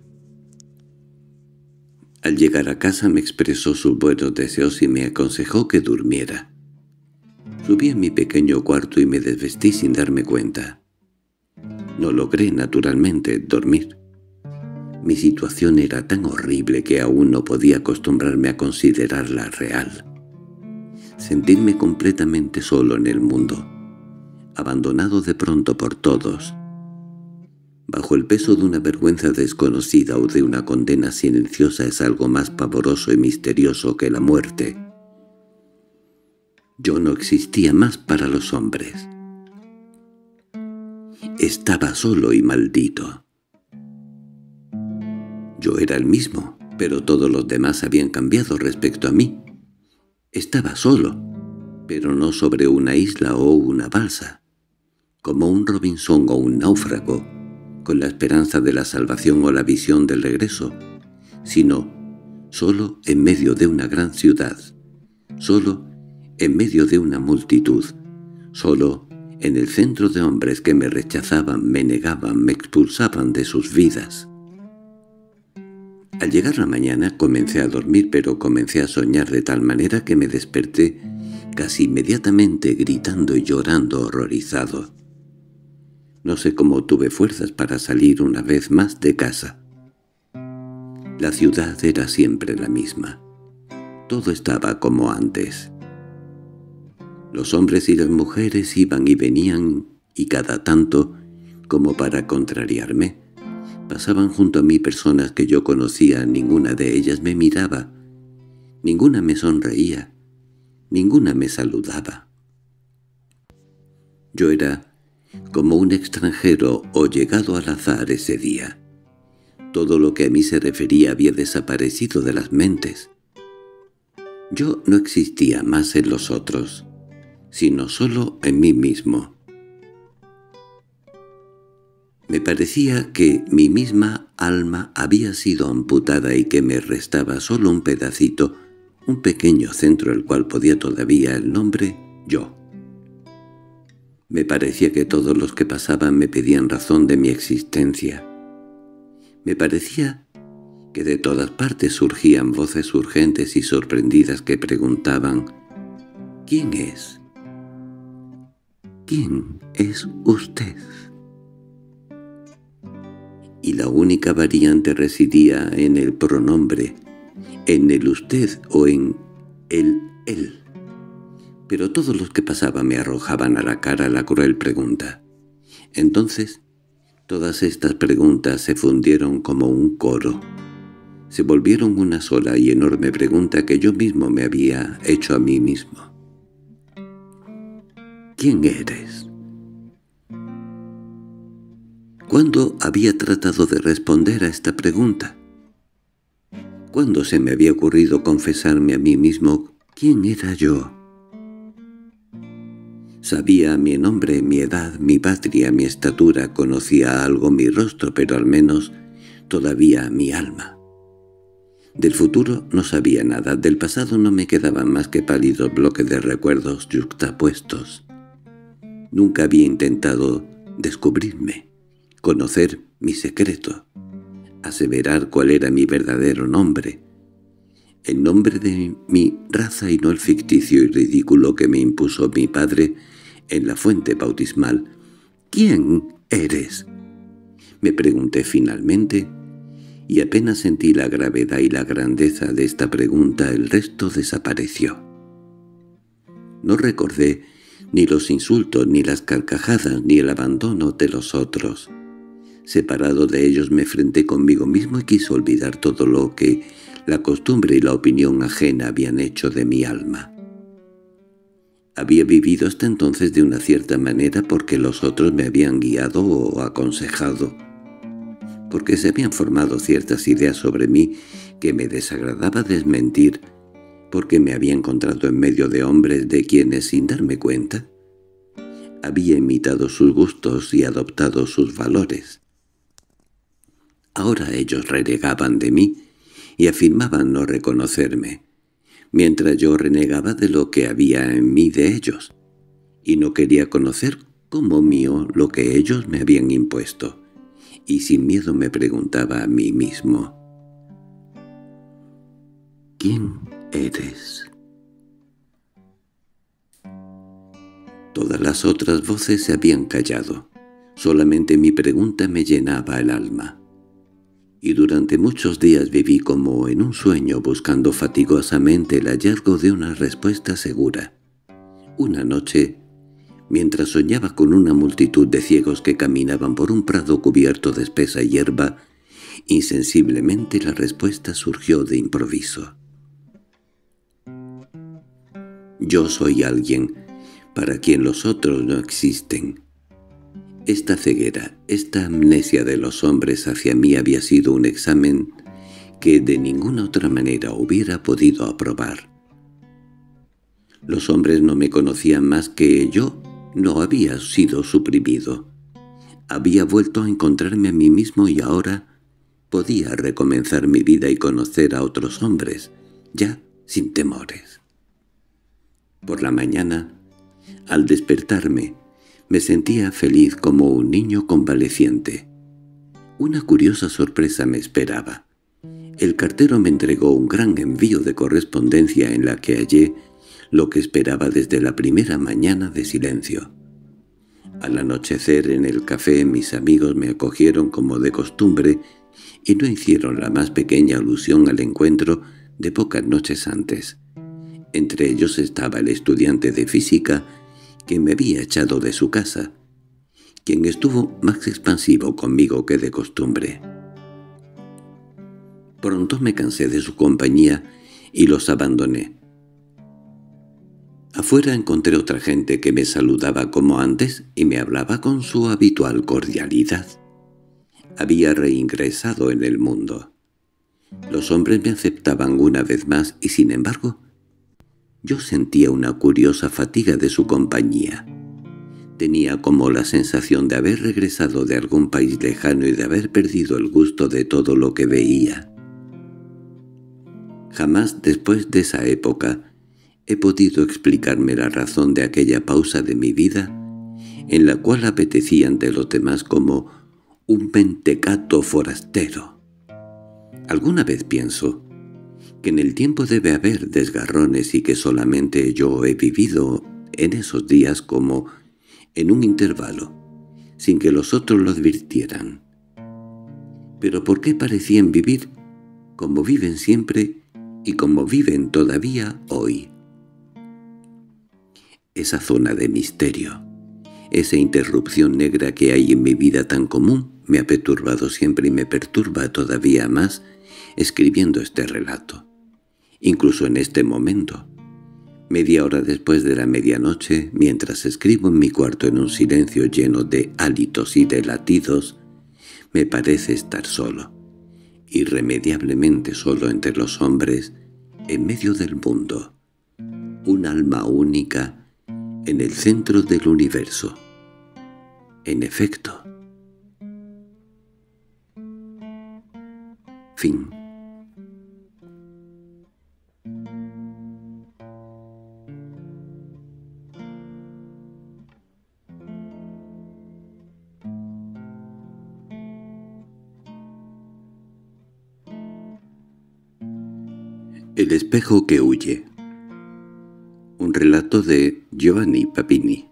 Al llegar a casa me expresó sus buenos deseos y me aconsejó que durmiera. Subí a mi pequeño cuarto y me desvestí sin darme cuenta. No logré, naturalmente, dormir. Mi situación era tan horrible que aún no podía acostumbrarme a considerarla real. Sentirme completamente solo en el mundo, abandonado de pronto por todos, bajo el peso de una vergüenza desconocida o de una condena silenciosa, es algo más pavoroso y misterioso que la muerte. Yo no existía más para los hombres. Estaba solo y maldito. Yo era el mismo, pero todos los demás habían cambiado respecto a mí. Estaba solo, pero no sobre una isla o una balsa, como un Robinson o un náufrago, con la esperanza de la salvación o la visión del regreso, sino solo en medio de una gran ciudad, solo en medio de una multitud, solo en el centro de hombres que me rechazaban, me negaban, me expulsaban de sus vidas. Al llegar la mañana comencé a dormir, pero comencé a soñar de tal manera que me desperté casi inmediatamente gritando y llorando horrorizado. No sé cómo tuve fuerzas para salir una vez más de casa. La ciudad era siempre la misma. Todo estaba como antes. Los hombres y las mujeres iban y venían, y cada tanto, como para contrariarme, pasaban junto a mí personas que yo conocía. Ninguna de ellas me miraba, ninguna me sonreía, ninguna me saludaba. Yo era como un extranjero o llegado al azar ese día. Todo lo que a mí se refería había desaparecido de las mentes. Yo no existía más en los otros, sino solo en mí mismo. Me parecía que mi misma alma había sido amputada y que me restaba solo un pedacito, un pequeño centro el cual podía todavía el nombre yo. Me parecía que todos los que pasaban me pedían razón de mi existencia. Me parecía que de todas partes surgían voces urgentes y sorprendidas que preguntaban: «¿Quién es? ¿Quién es usted?». Y la única variante residía en el pronombre, en el usted o en el él. Pero todos los que pasaban me arrojaban a la cara la cruel pregunta. Entonces, todas estas preguntas se fundieron como un coro. Se volvieron una sola y enorme pregunta que yo mismo me había hecho a mí mismo. ¿Quién eres? ¿Cuándo había tratado de responder a esta pregunta? ¿Cuándo se me había ocurrido confesarme a mí mismo quién era yo? Sabía mi nombre, mi edad, mi patria, mi estatura, conocía algo mi rostro, pero al menos todavía mi alma. Del futuro no sabía nada, del pasado no me quedaban más que pálidos bloques de recuerdos yuxtapuestos. Nunca había intentado descubrirme, conocer mi secreto, aseverar cuál era mi verdadero nombre, el nombre de mi raza y no el ficticio y ridículo que me impuso mi padre en la fuente bautismal. «¿Quién eres?», me pregunté finalmente, y apenas sentí la gravedad y la grandeza de esta pregunta, el resto desapareció. No recordé ni los insultos, ni las carcajadas, ni el abandono de los otros. Separado de ellos me enfrenté conmigo mismo y quise olvidar todo lo que la costumbre y la opinión ajena habían hecho de mi alma. Había vivido hasta entonces de una cierta manera porque los otros me habían guiado o aconsejado, porque se habían formado ciertas ideas sobre mí que me desagradaba desmentir, porque me había encontrado en medio de hombres de quienes, sin darme cuenta, había imitado sus gustos y adoptado sus valores. Ahora ellos renegaban de mí y afirmaban no reconocerme, mientras yo renegaba de lo que había en mí de ellos, y no quería conocer como mío lo que ellos me habían impuesto, y sin miedo me preguntaba a mí mismo: «¿Quién eres?». Todas las otras voces se habían callado, solamente mi pregunta me llenaba el alma. Y durante muchos días viví como en un sueño buscando fatigosamente el hallazgo de una respuesta segura. Una noche, mientras soñaba con una multitud de ciegos que caminaban por un prado cubierto de espesa hierba, insensiblemente la respuesta surgió de improviso. Yo soy alguien para quien los otros no existen. Esta ceguera, esta amnesia de los hombres hacia mí había sido un examen que de ninguna otra manera hubiera podido aprobar. Los hombres no me conocían más que yo no había sido suprimido. Había vuelto a encontrarme a mí mismo y ahora podía recomenzar mi vida y conocer a otros hombres, ya sin temores. Por la mañana, al despertarme, me sentía feliz como un niño convaleciente. Una curiosa sorpresa me esperaba. El cartero me entregó un gran envío de correspondencia en la que hallé lo que esperaba desde la primera mañana de silencio. Al anochecer en el café mis amigos me acogieron como de costumbre y no hicieron la más pequeña alusión al encuentro de pocas noches antes. Entre ellos estaba el estudiante de física que me había echado de su casa, quien estuvo más expansivo conmigo que de costumbre. Pronto me cansé de su compañía y los abandoné. Afuera encontré otra gente que me saludaba como antes y me hablaba con su habitual cordialidad. Había reingresado en el mundo. Los hombres me aceptaban una vez más y, sin embargo, yo sentía una curiosa fatiga de su compañía. Tenía como la sensación de haber regresado de algún país lejano y de haber perdido el gusto de todo lo que veía. Jamás después de esa época he podido explicarme la razón de aquella pausa de mi vida en la cual apetecí ante los demás como un mentecato forastero. Alguna vez pienso que en el tiempo debe haber desgarrones y que solamente yo he vivido en esos días como en un intervalo, sin que los otros lo advirtieran. Pero ¿por qué parecían vivir como viven siempre y como viven todavía hoy? Esa zona de misterio, esa interrupción negra que hay en mi vida tan común, me ha perturbado siempre y me perturba todavía más escribiendo este relato. Incluso en este momento, media hora después de la medianoche, mientras escribo en mi cuarto en un silencio lleno de hálitos y de latidos, me parece estar solo, irremediablemente solo entre los hombres, en medio del mundo, un alma única en el centro del universo. En efecto. Fin. El espejo que huye. Un relato de Giovanni Papini.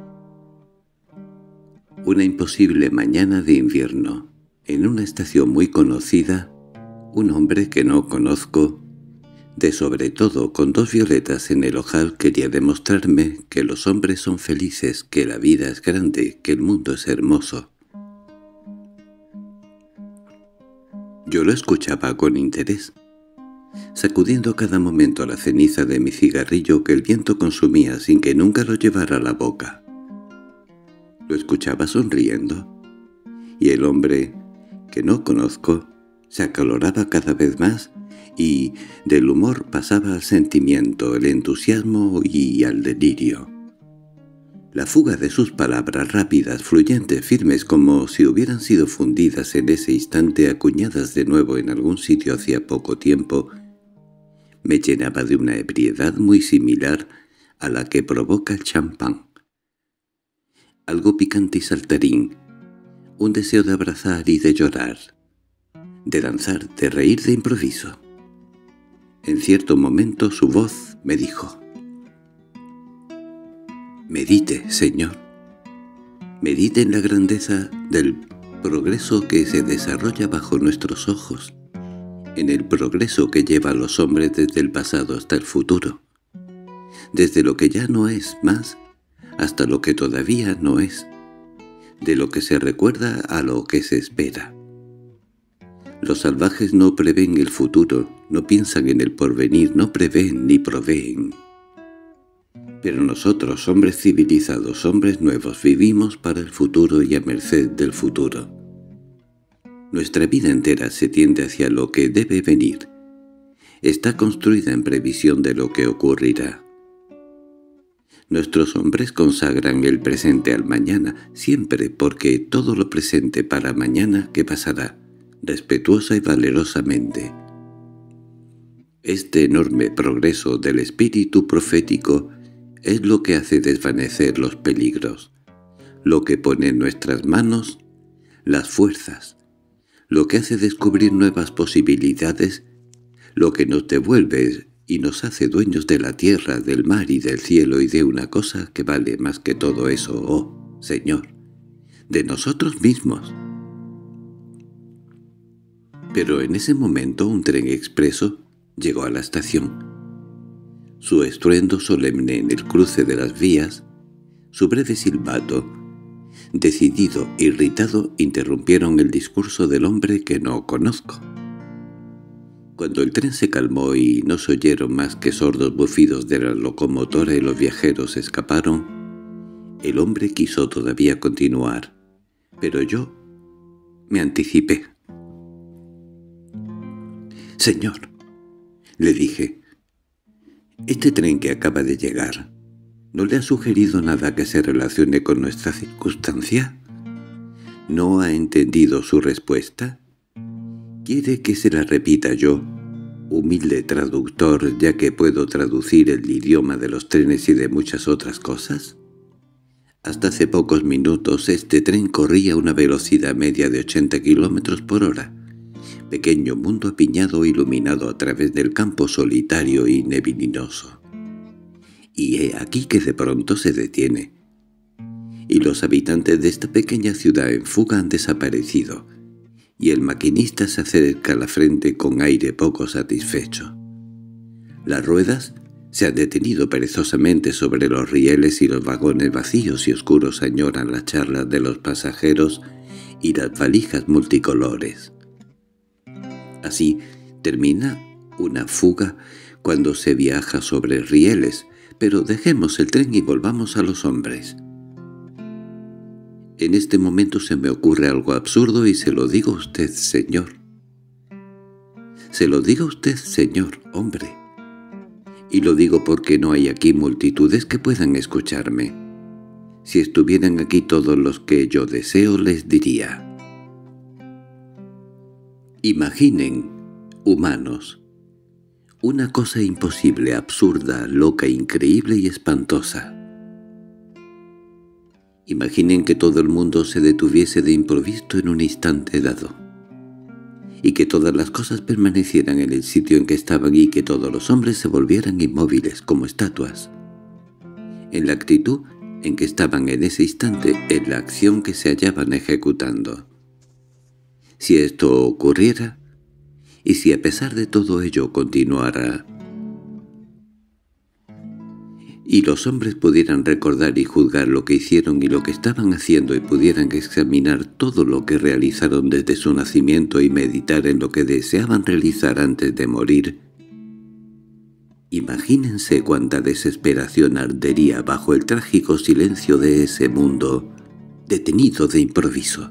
Una imposible mañana de invierno, en una estación muy conocida, un hombre que no conozco, de sobre todo con 2 violetas en el ojal, quería demostrarme que los hombres son felices, que la vida es grande, que el mundo es hermoso. Yo lo escuchaba con interés, sacudiendo a cada momento la ceniza de mi cigarrillo que el viento consumía sin que nunca lo llevara a la boca. Lo escuchaba sonriendo, y el hombre, que no conozco, se acaloraba cada vez más y del humor pasaba al sentimiento, el entusiasmo y al delirio. La fuga de sus palabras rápidas, fluyentes, firmes, como si hubieran sido fundidas en ese instante, acuñadas de nuevo en algún sitio hacía poco tiempo, me llenaba de una ebriedad muy similar a la que provoca el champán. Algo picante y saltarín, un deseo de abrazar y de llorar, de danzar, de reír de improviso. En cierto momento su voz me dijo: «Medite, señor. Medite en la grandeza del progreso que se desarrolla bajo nuestros ojos, en el progreso que lleva a los hombres desde el pasado hasta el futuro, desde lo que ya no es más hasta lo que todavía no es, de lo que se recuerda a lo que se espera. Los salvajes no prevén el futuro, no piensan en el porvenir, no prevén ni proveen. Pero nosotros, hombres civilizados, hombres nuevos, vivimos para el futuro y a merced del futuro. Nuestra vida entera se tiende hacia lo que debe venir. Está construida en previsión de lo que ocurrirá. Nuestros hombres consagran el presente al mañana, siempre porque todo lo presente para mañana que pasará, respetuosa y valerosamente. Este enorme progreso del espíritu profético es lo que hace desvanecer los peligros, lo que pone en nuestras manos las fuerzas, lo que hace descubrir nuevas posibilidades, lo que nos devuelve y nos hace dueños de la tierra, del mar y del cielo y de una cosa que vale más que todo eso, oh Señor, de nosotros mismos. Pero en ese momento un tren expreso llegó a la estación. Su estruendo solemne en el cruce de las vías, su breve silbato, decidido, irritado, interrumpieron el discurso del hombre que no conozco. Cuando el tren se calmó y no se oyeron más que sordos bufidos de la locomotora y los viajeros escaparon, el hombre quiso todavía continuar, pero yo me anticipé. «Señor», le dije, «este tren que acaba de llegar, ¿no le ha sugerido nada que se relacione con nuestra circunstancia? ¿No ha entendido su respuesta? ¿Quiere que se la repita yo, humilde traductor, ya que puedo traducir el idioma de los trenes y de muchas otras cosas? Hasta hace pocos minutos este tren corría a una velocidad media de 80 kilómetros por hora. Pequeño mundo apiñado e iluminado a través del campo solitario y neblinoso. Y he aquí que de pronto se detiene, y los habitantes de esta pequeña ciudad en fuga han desaparecido, y el maquinista se acerca a la frente con aire poco satisfecho. Las ruedas se han detenido perezosamente sobre los rieles y los vagones vacíos y oscuros añoran las charlas de los pasajeros y las valijas multicolores. Así termina una fuga cuando se viaja sobre rieles, pero dejemos el tren y volvamos a los hombres. En este momento se me ocurre algo absurdo y se lo digo a usted, señor. Se lo digo a usted, señor hombre. Y lo digo porque no hay aquí multitudes que puedan escucharme. Si estuvieran aquí todos los que yo deseo, les diría: imaginen, humanos, una cosa imposible, absurda, loca, increíble y espantosa. Imaginen que todo el mundo se detuviese de improviso en un instante dado, y que todas las cosas permanecieran en el sitio en que estaban y que todos los hombres se volvieran inmóviles como estatuas, en la actitud en que estaban en ese instante, en la acción que se hallaban ejecutando. Si esto ocurriera, y si a pesar de todo ello continuara, y los hombres pudieran recordar y juzgar lo que hicieron y lo que estaban haciendo y pudieran examinar todo lo que realizaron desde su nacimiento y meditar en lo que deseaban realizar antes de morir, imagínense cuánta desesperación ardería bajo el trágico silencio de ese mundo detenido de improviso.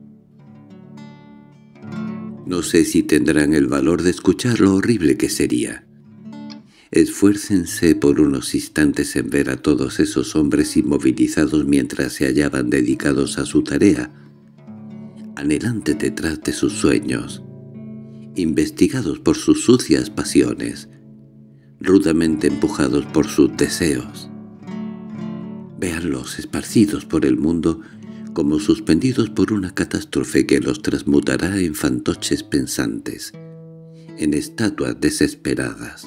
No sé si tendrán el valor de escuchar lo horrible que sería. Esfuércense por unos instantes en ver a todos esos hombres inmovilizados mientras se hallaban dedicados a su tarea, anhelantes detrás de sus sueños, investigados por sus sucias pasiones, rudamente empujados por sus deseos. Véanlos esparcidos por el mundo como suspendidos por una catástrofe que los transmutará en fantoches pensantes, en estatuas desesperadas.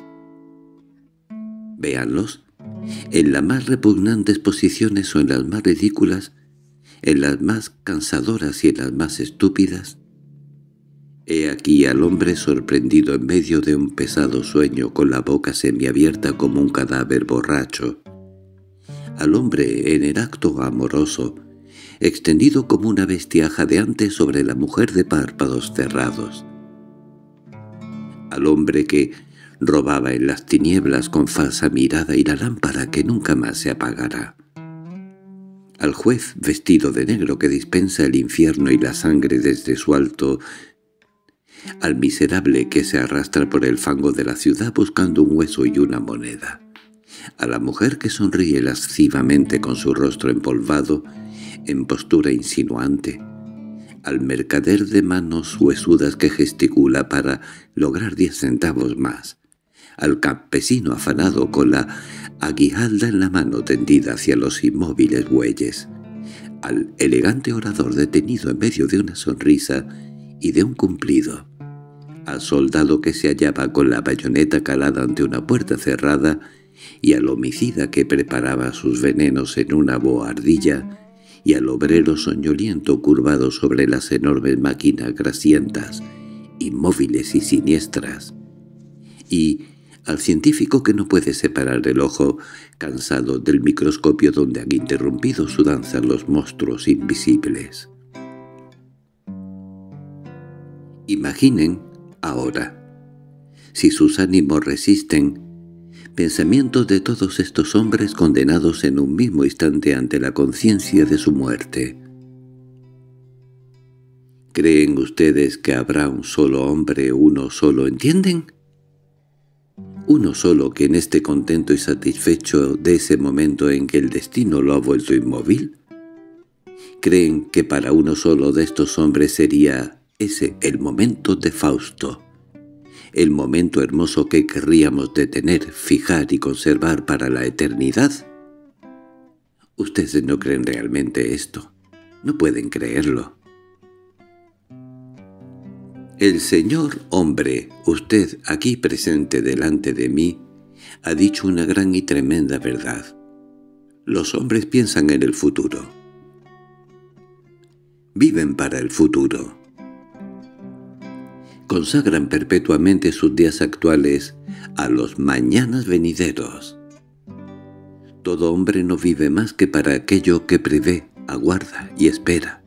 Véanlos en las más repugnantes posiciones o en las más ridículas, en las más cansadoras y en las más estúpidas. He aquí al hombre sorprendido en medio de un pesado sueño con la boca semiabierta como un cadáver borracho, al hombre en el acto amoroso, extendido como una bestia jadeante sobre la mujer de párpados cerrados, al hombre que robaba en las tinieblas con falsa mirada y la lámpara que nunca más se apagará, al juez vestido de negro que dispensa el infierno y la sangre desde su alto, al miserable que se arrastra por el fango de la ciudad buscando un hueso y una moneda, a la mujer que sonríe lascivamente con su rostro empolvado en postura insinuante, al mercader de manos huesudas que gesticula para lograr 10 centavos más, al campesino afanado con la aguijalda en la mano tendida hacia los inmóviles bueyes, al elegante orador detenido en medio de una sonrisa y de un cumplido, al soldado que se hallaba con la bayoneta calada ante una puerta cerrada y al homicida que preparaba sus venenos en una bohardilla y al obrero soñoliento curvado sobre las enormes máquinas grasientas, inmóviles y siniestras, y al científico que no puede separar el ojo cansado del microscopio donde han interrumpido su danza los monstruos invisibles. Imaginen, ahora, si sus ánimos resisten, pensamientos de todos estos hombres condenados en un mismo instante ante la conciencia de su muerte. ¿Creen ustedes que habrá un solo hombre, uno solo, entienden? Uno solo que en este contento y satisfecho de ese momento en que el destino lo ha vuelto inmóvil? ¿Creen que para uno solo de estos hombres sería ese el momento de Fausto? El momento hermoso que querríamos detener, fijar y conservar para la eternidad. Ustedes no creen realmente esto. No pueden creerlo. El señor hombre, usted aquí presente delante de mí, ha dicho una gran y tremenda verdad. Los hombres piensan en el futuro. Viven para el futuro. Consagran perpetuamente sus días actuales a los mañanas venideros. Todo hombre no vive más que para aquello que prevé, aguarda y espera.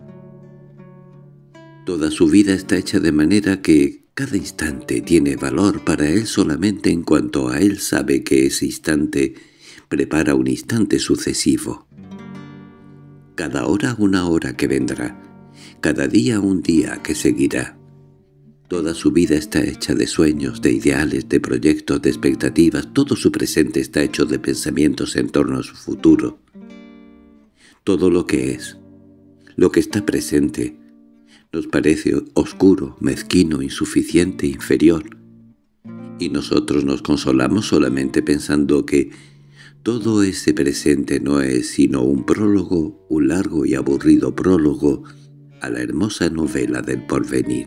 Toda su vida está hecha de manera que cada instante tiene valor para él solamente en cuanto a él sabe que ese instante prepara un instante sucesivo. Cada hora una hora que vendrá, cada día un día que seguirá. Toda su vida está hecha de sueños, de ideales, de proyectos, de expectativas. Todo su presente está hecho de pensamientos en torno a su futuro. Todo lo que es, lo que está presente, nos parece oscuro, mezquino, insuficiente, inferior. Y nosotros nos consolamos solamente pensando que todo ese presente no es sino un prólogo, un largo y aburrido prólogo a la hermosa novela del porvenir.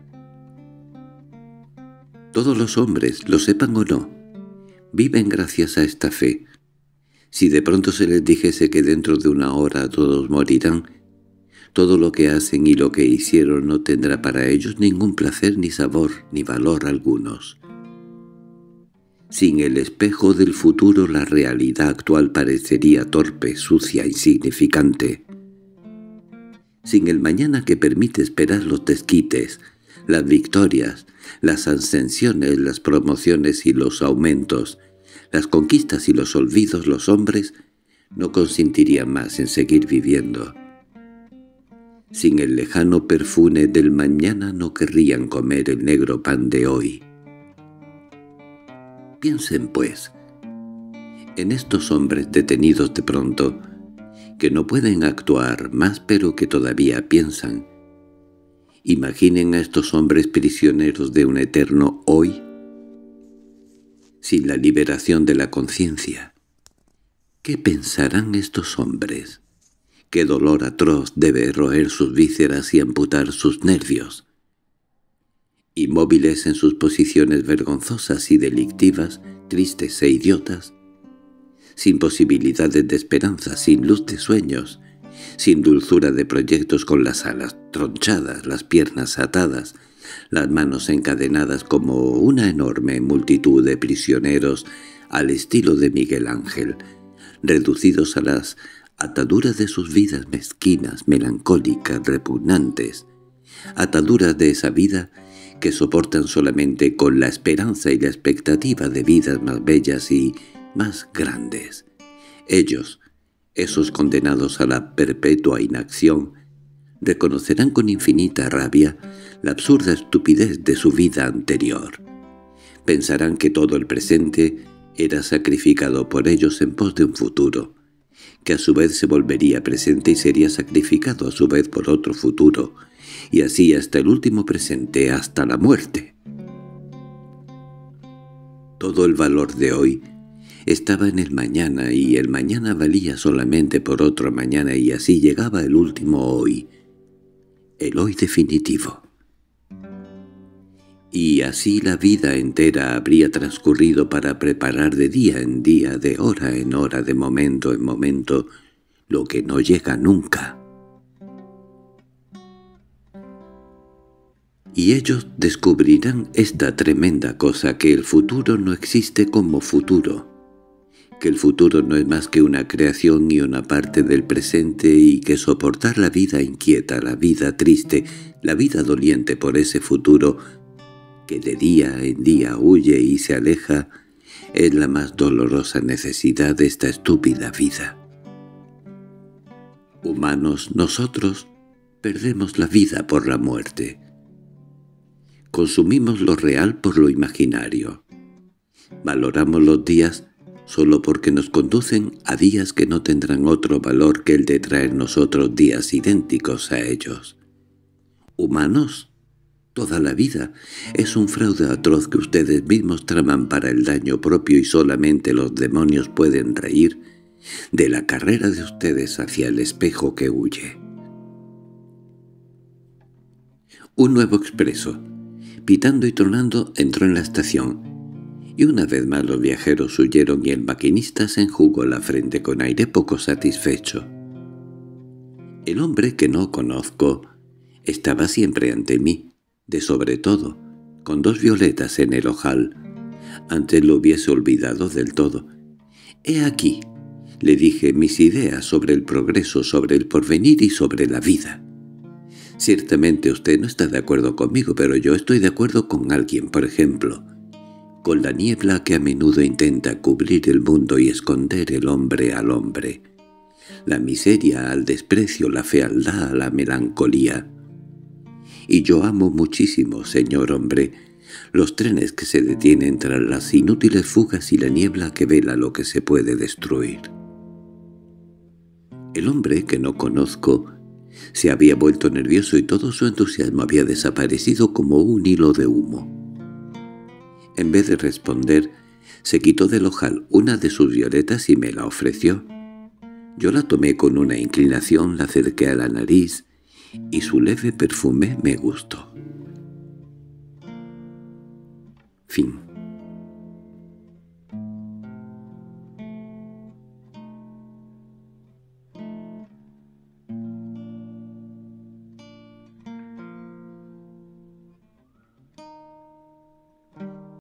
Todos los hombres, lo sepan o no, viven gracias a esta fe. Si de pronto se les dijese que dentro de una hora todos morirán, todo lo que hacen y lo que hicieron no tendrá para ellos ningún placer ni sabor ni valor algunos. Sin el espejo del futuro la realidad actual parecería torpe, sucia, insignificante. Sin el mañana que permite esperar los desquites, las victorias, las ascensiones, las promociones y los aumentos, las conquistas y los olvidos, los hombres no consentirían más en seguir viviendo. Sin el lejano perfume del mañana no querrían comer el negro pan de hoy. Piensen, pues, en estos hombres detenidos de pronto, que no pueden actuar más pero que todavía piensan. Imaginen a estos hombres prisioneros de un eterno hoy, sin la liberación de la conciencia. ¿Qué pensarán estos hombres? ¿Qué dolor atroz debe roer sus vísceras y amputar sus nervios? Inmóviles en sus posiciones vergonzosas y delictivas, tristes e idiotas, sin posibilidades de esperanza, sin luz de sueños, sin dulzura de proyectos, con las alas tronchadas, las piernas atadas, las manos encadenadas como una enorme multitud de prisioneros al estilo de Miguel Ángel, reducidos a las ataduras de sus vidas mezquinas, melancólicas, repugnantes, ataduras de esa vida que soportan solamente con la esperanza y la expectativa de vidas más bellas y más grandes. Ellos, esos condenados a la perpetua inacción, reconocerán con infinita rabia la absurda estupidez de su vida anterior. Pensarán que todo el presente era sacrificado por ellos en pos de un futuro, que a su vez se volvería presente y sería sacrificado a su vez por otro futuro, y así hasta el último presente, hasta la muerte. Todo el valor de hoy estaba en el mañana, y el mañana valía solamente por otro mañana, y así llegaba el último hoy, el hoy definitivo. Y así la vida entera habría transcurrido para preparar de día en día, de hora en hora, de momento en momento, lo que no llega nunca. Y ellos descubrirán esta tremenda cosa, que el futuro no existe como futuro, que el futuro no es más que una creación y una parte del presente, y que soportar la vida inquieta, la vida triste, la vida doliente por ese futuro que de día en día huye y se aleja, es la más dolorosa necesidad de esta estúpida vida. Humanos, nosotros perdemos la vida por la muerte. Consumimos lo real por lo imaginario. Valoramos los días solo porque nos conducen a días que no tendrán otro valor que el de traernos otros días idénticos a ellos. Humanos, toda la vida es un fraude atroz que ustedes mismos traman para el daño propio, y solamente los demonios pueden reír de la carrera de ustedes hacia el espejo que huye. Un nuevo expreso, pitando y tronando, entró en la estación, y una vez más los viajeros huyeron y el maquinista se enjugó la frente con aire poco satisfecho. El hombre que no conozco estaba siempre ante mí, de sobre todo, con 2 violetas en el ojal. Antes lo hubiese olvidado del todo. «He aquí», le dije, «mis ideas sobre el progreso, sobre el porvenir y sobre la vida. Ciertamente usted no está de acuerdo conmigo, pero yo estoy de acuerdo con alguien, por ejemplo, con la niebla que a menudo intenta cubrir el mundo y esconder el hombre al hombre, la miseria al desprecio, la fealdad a la melancolía. y yo amo muchísimo, señor hombre, los trenes que se detienen tras las inútiles fugas y la niebla que vela lo que se puede destruir. El hombre, que no conozco, se había vuelto nervioso y todo su entusiasmo había desaparecido como un hilo de humo. En vez de responder, se quitó del ojal una de sus violetas y me la ofreció. Yo la tomé con una inclinación, la acerqué a la nariz, y su leve perfume me gustó. Fin.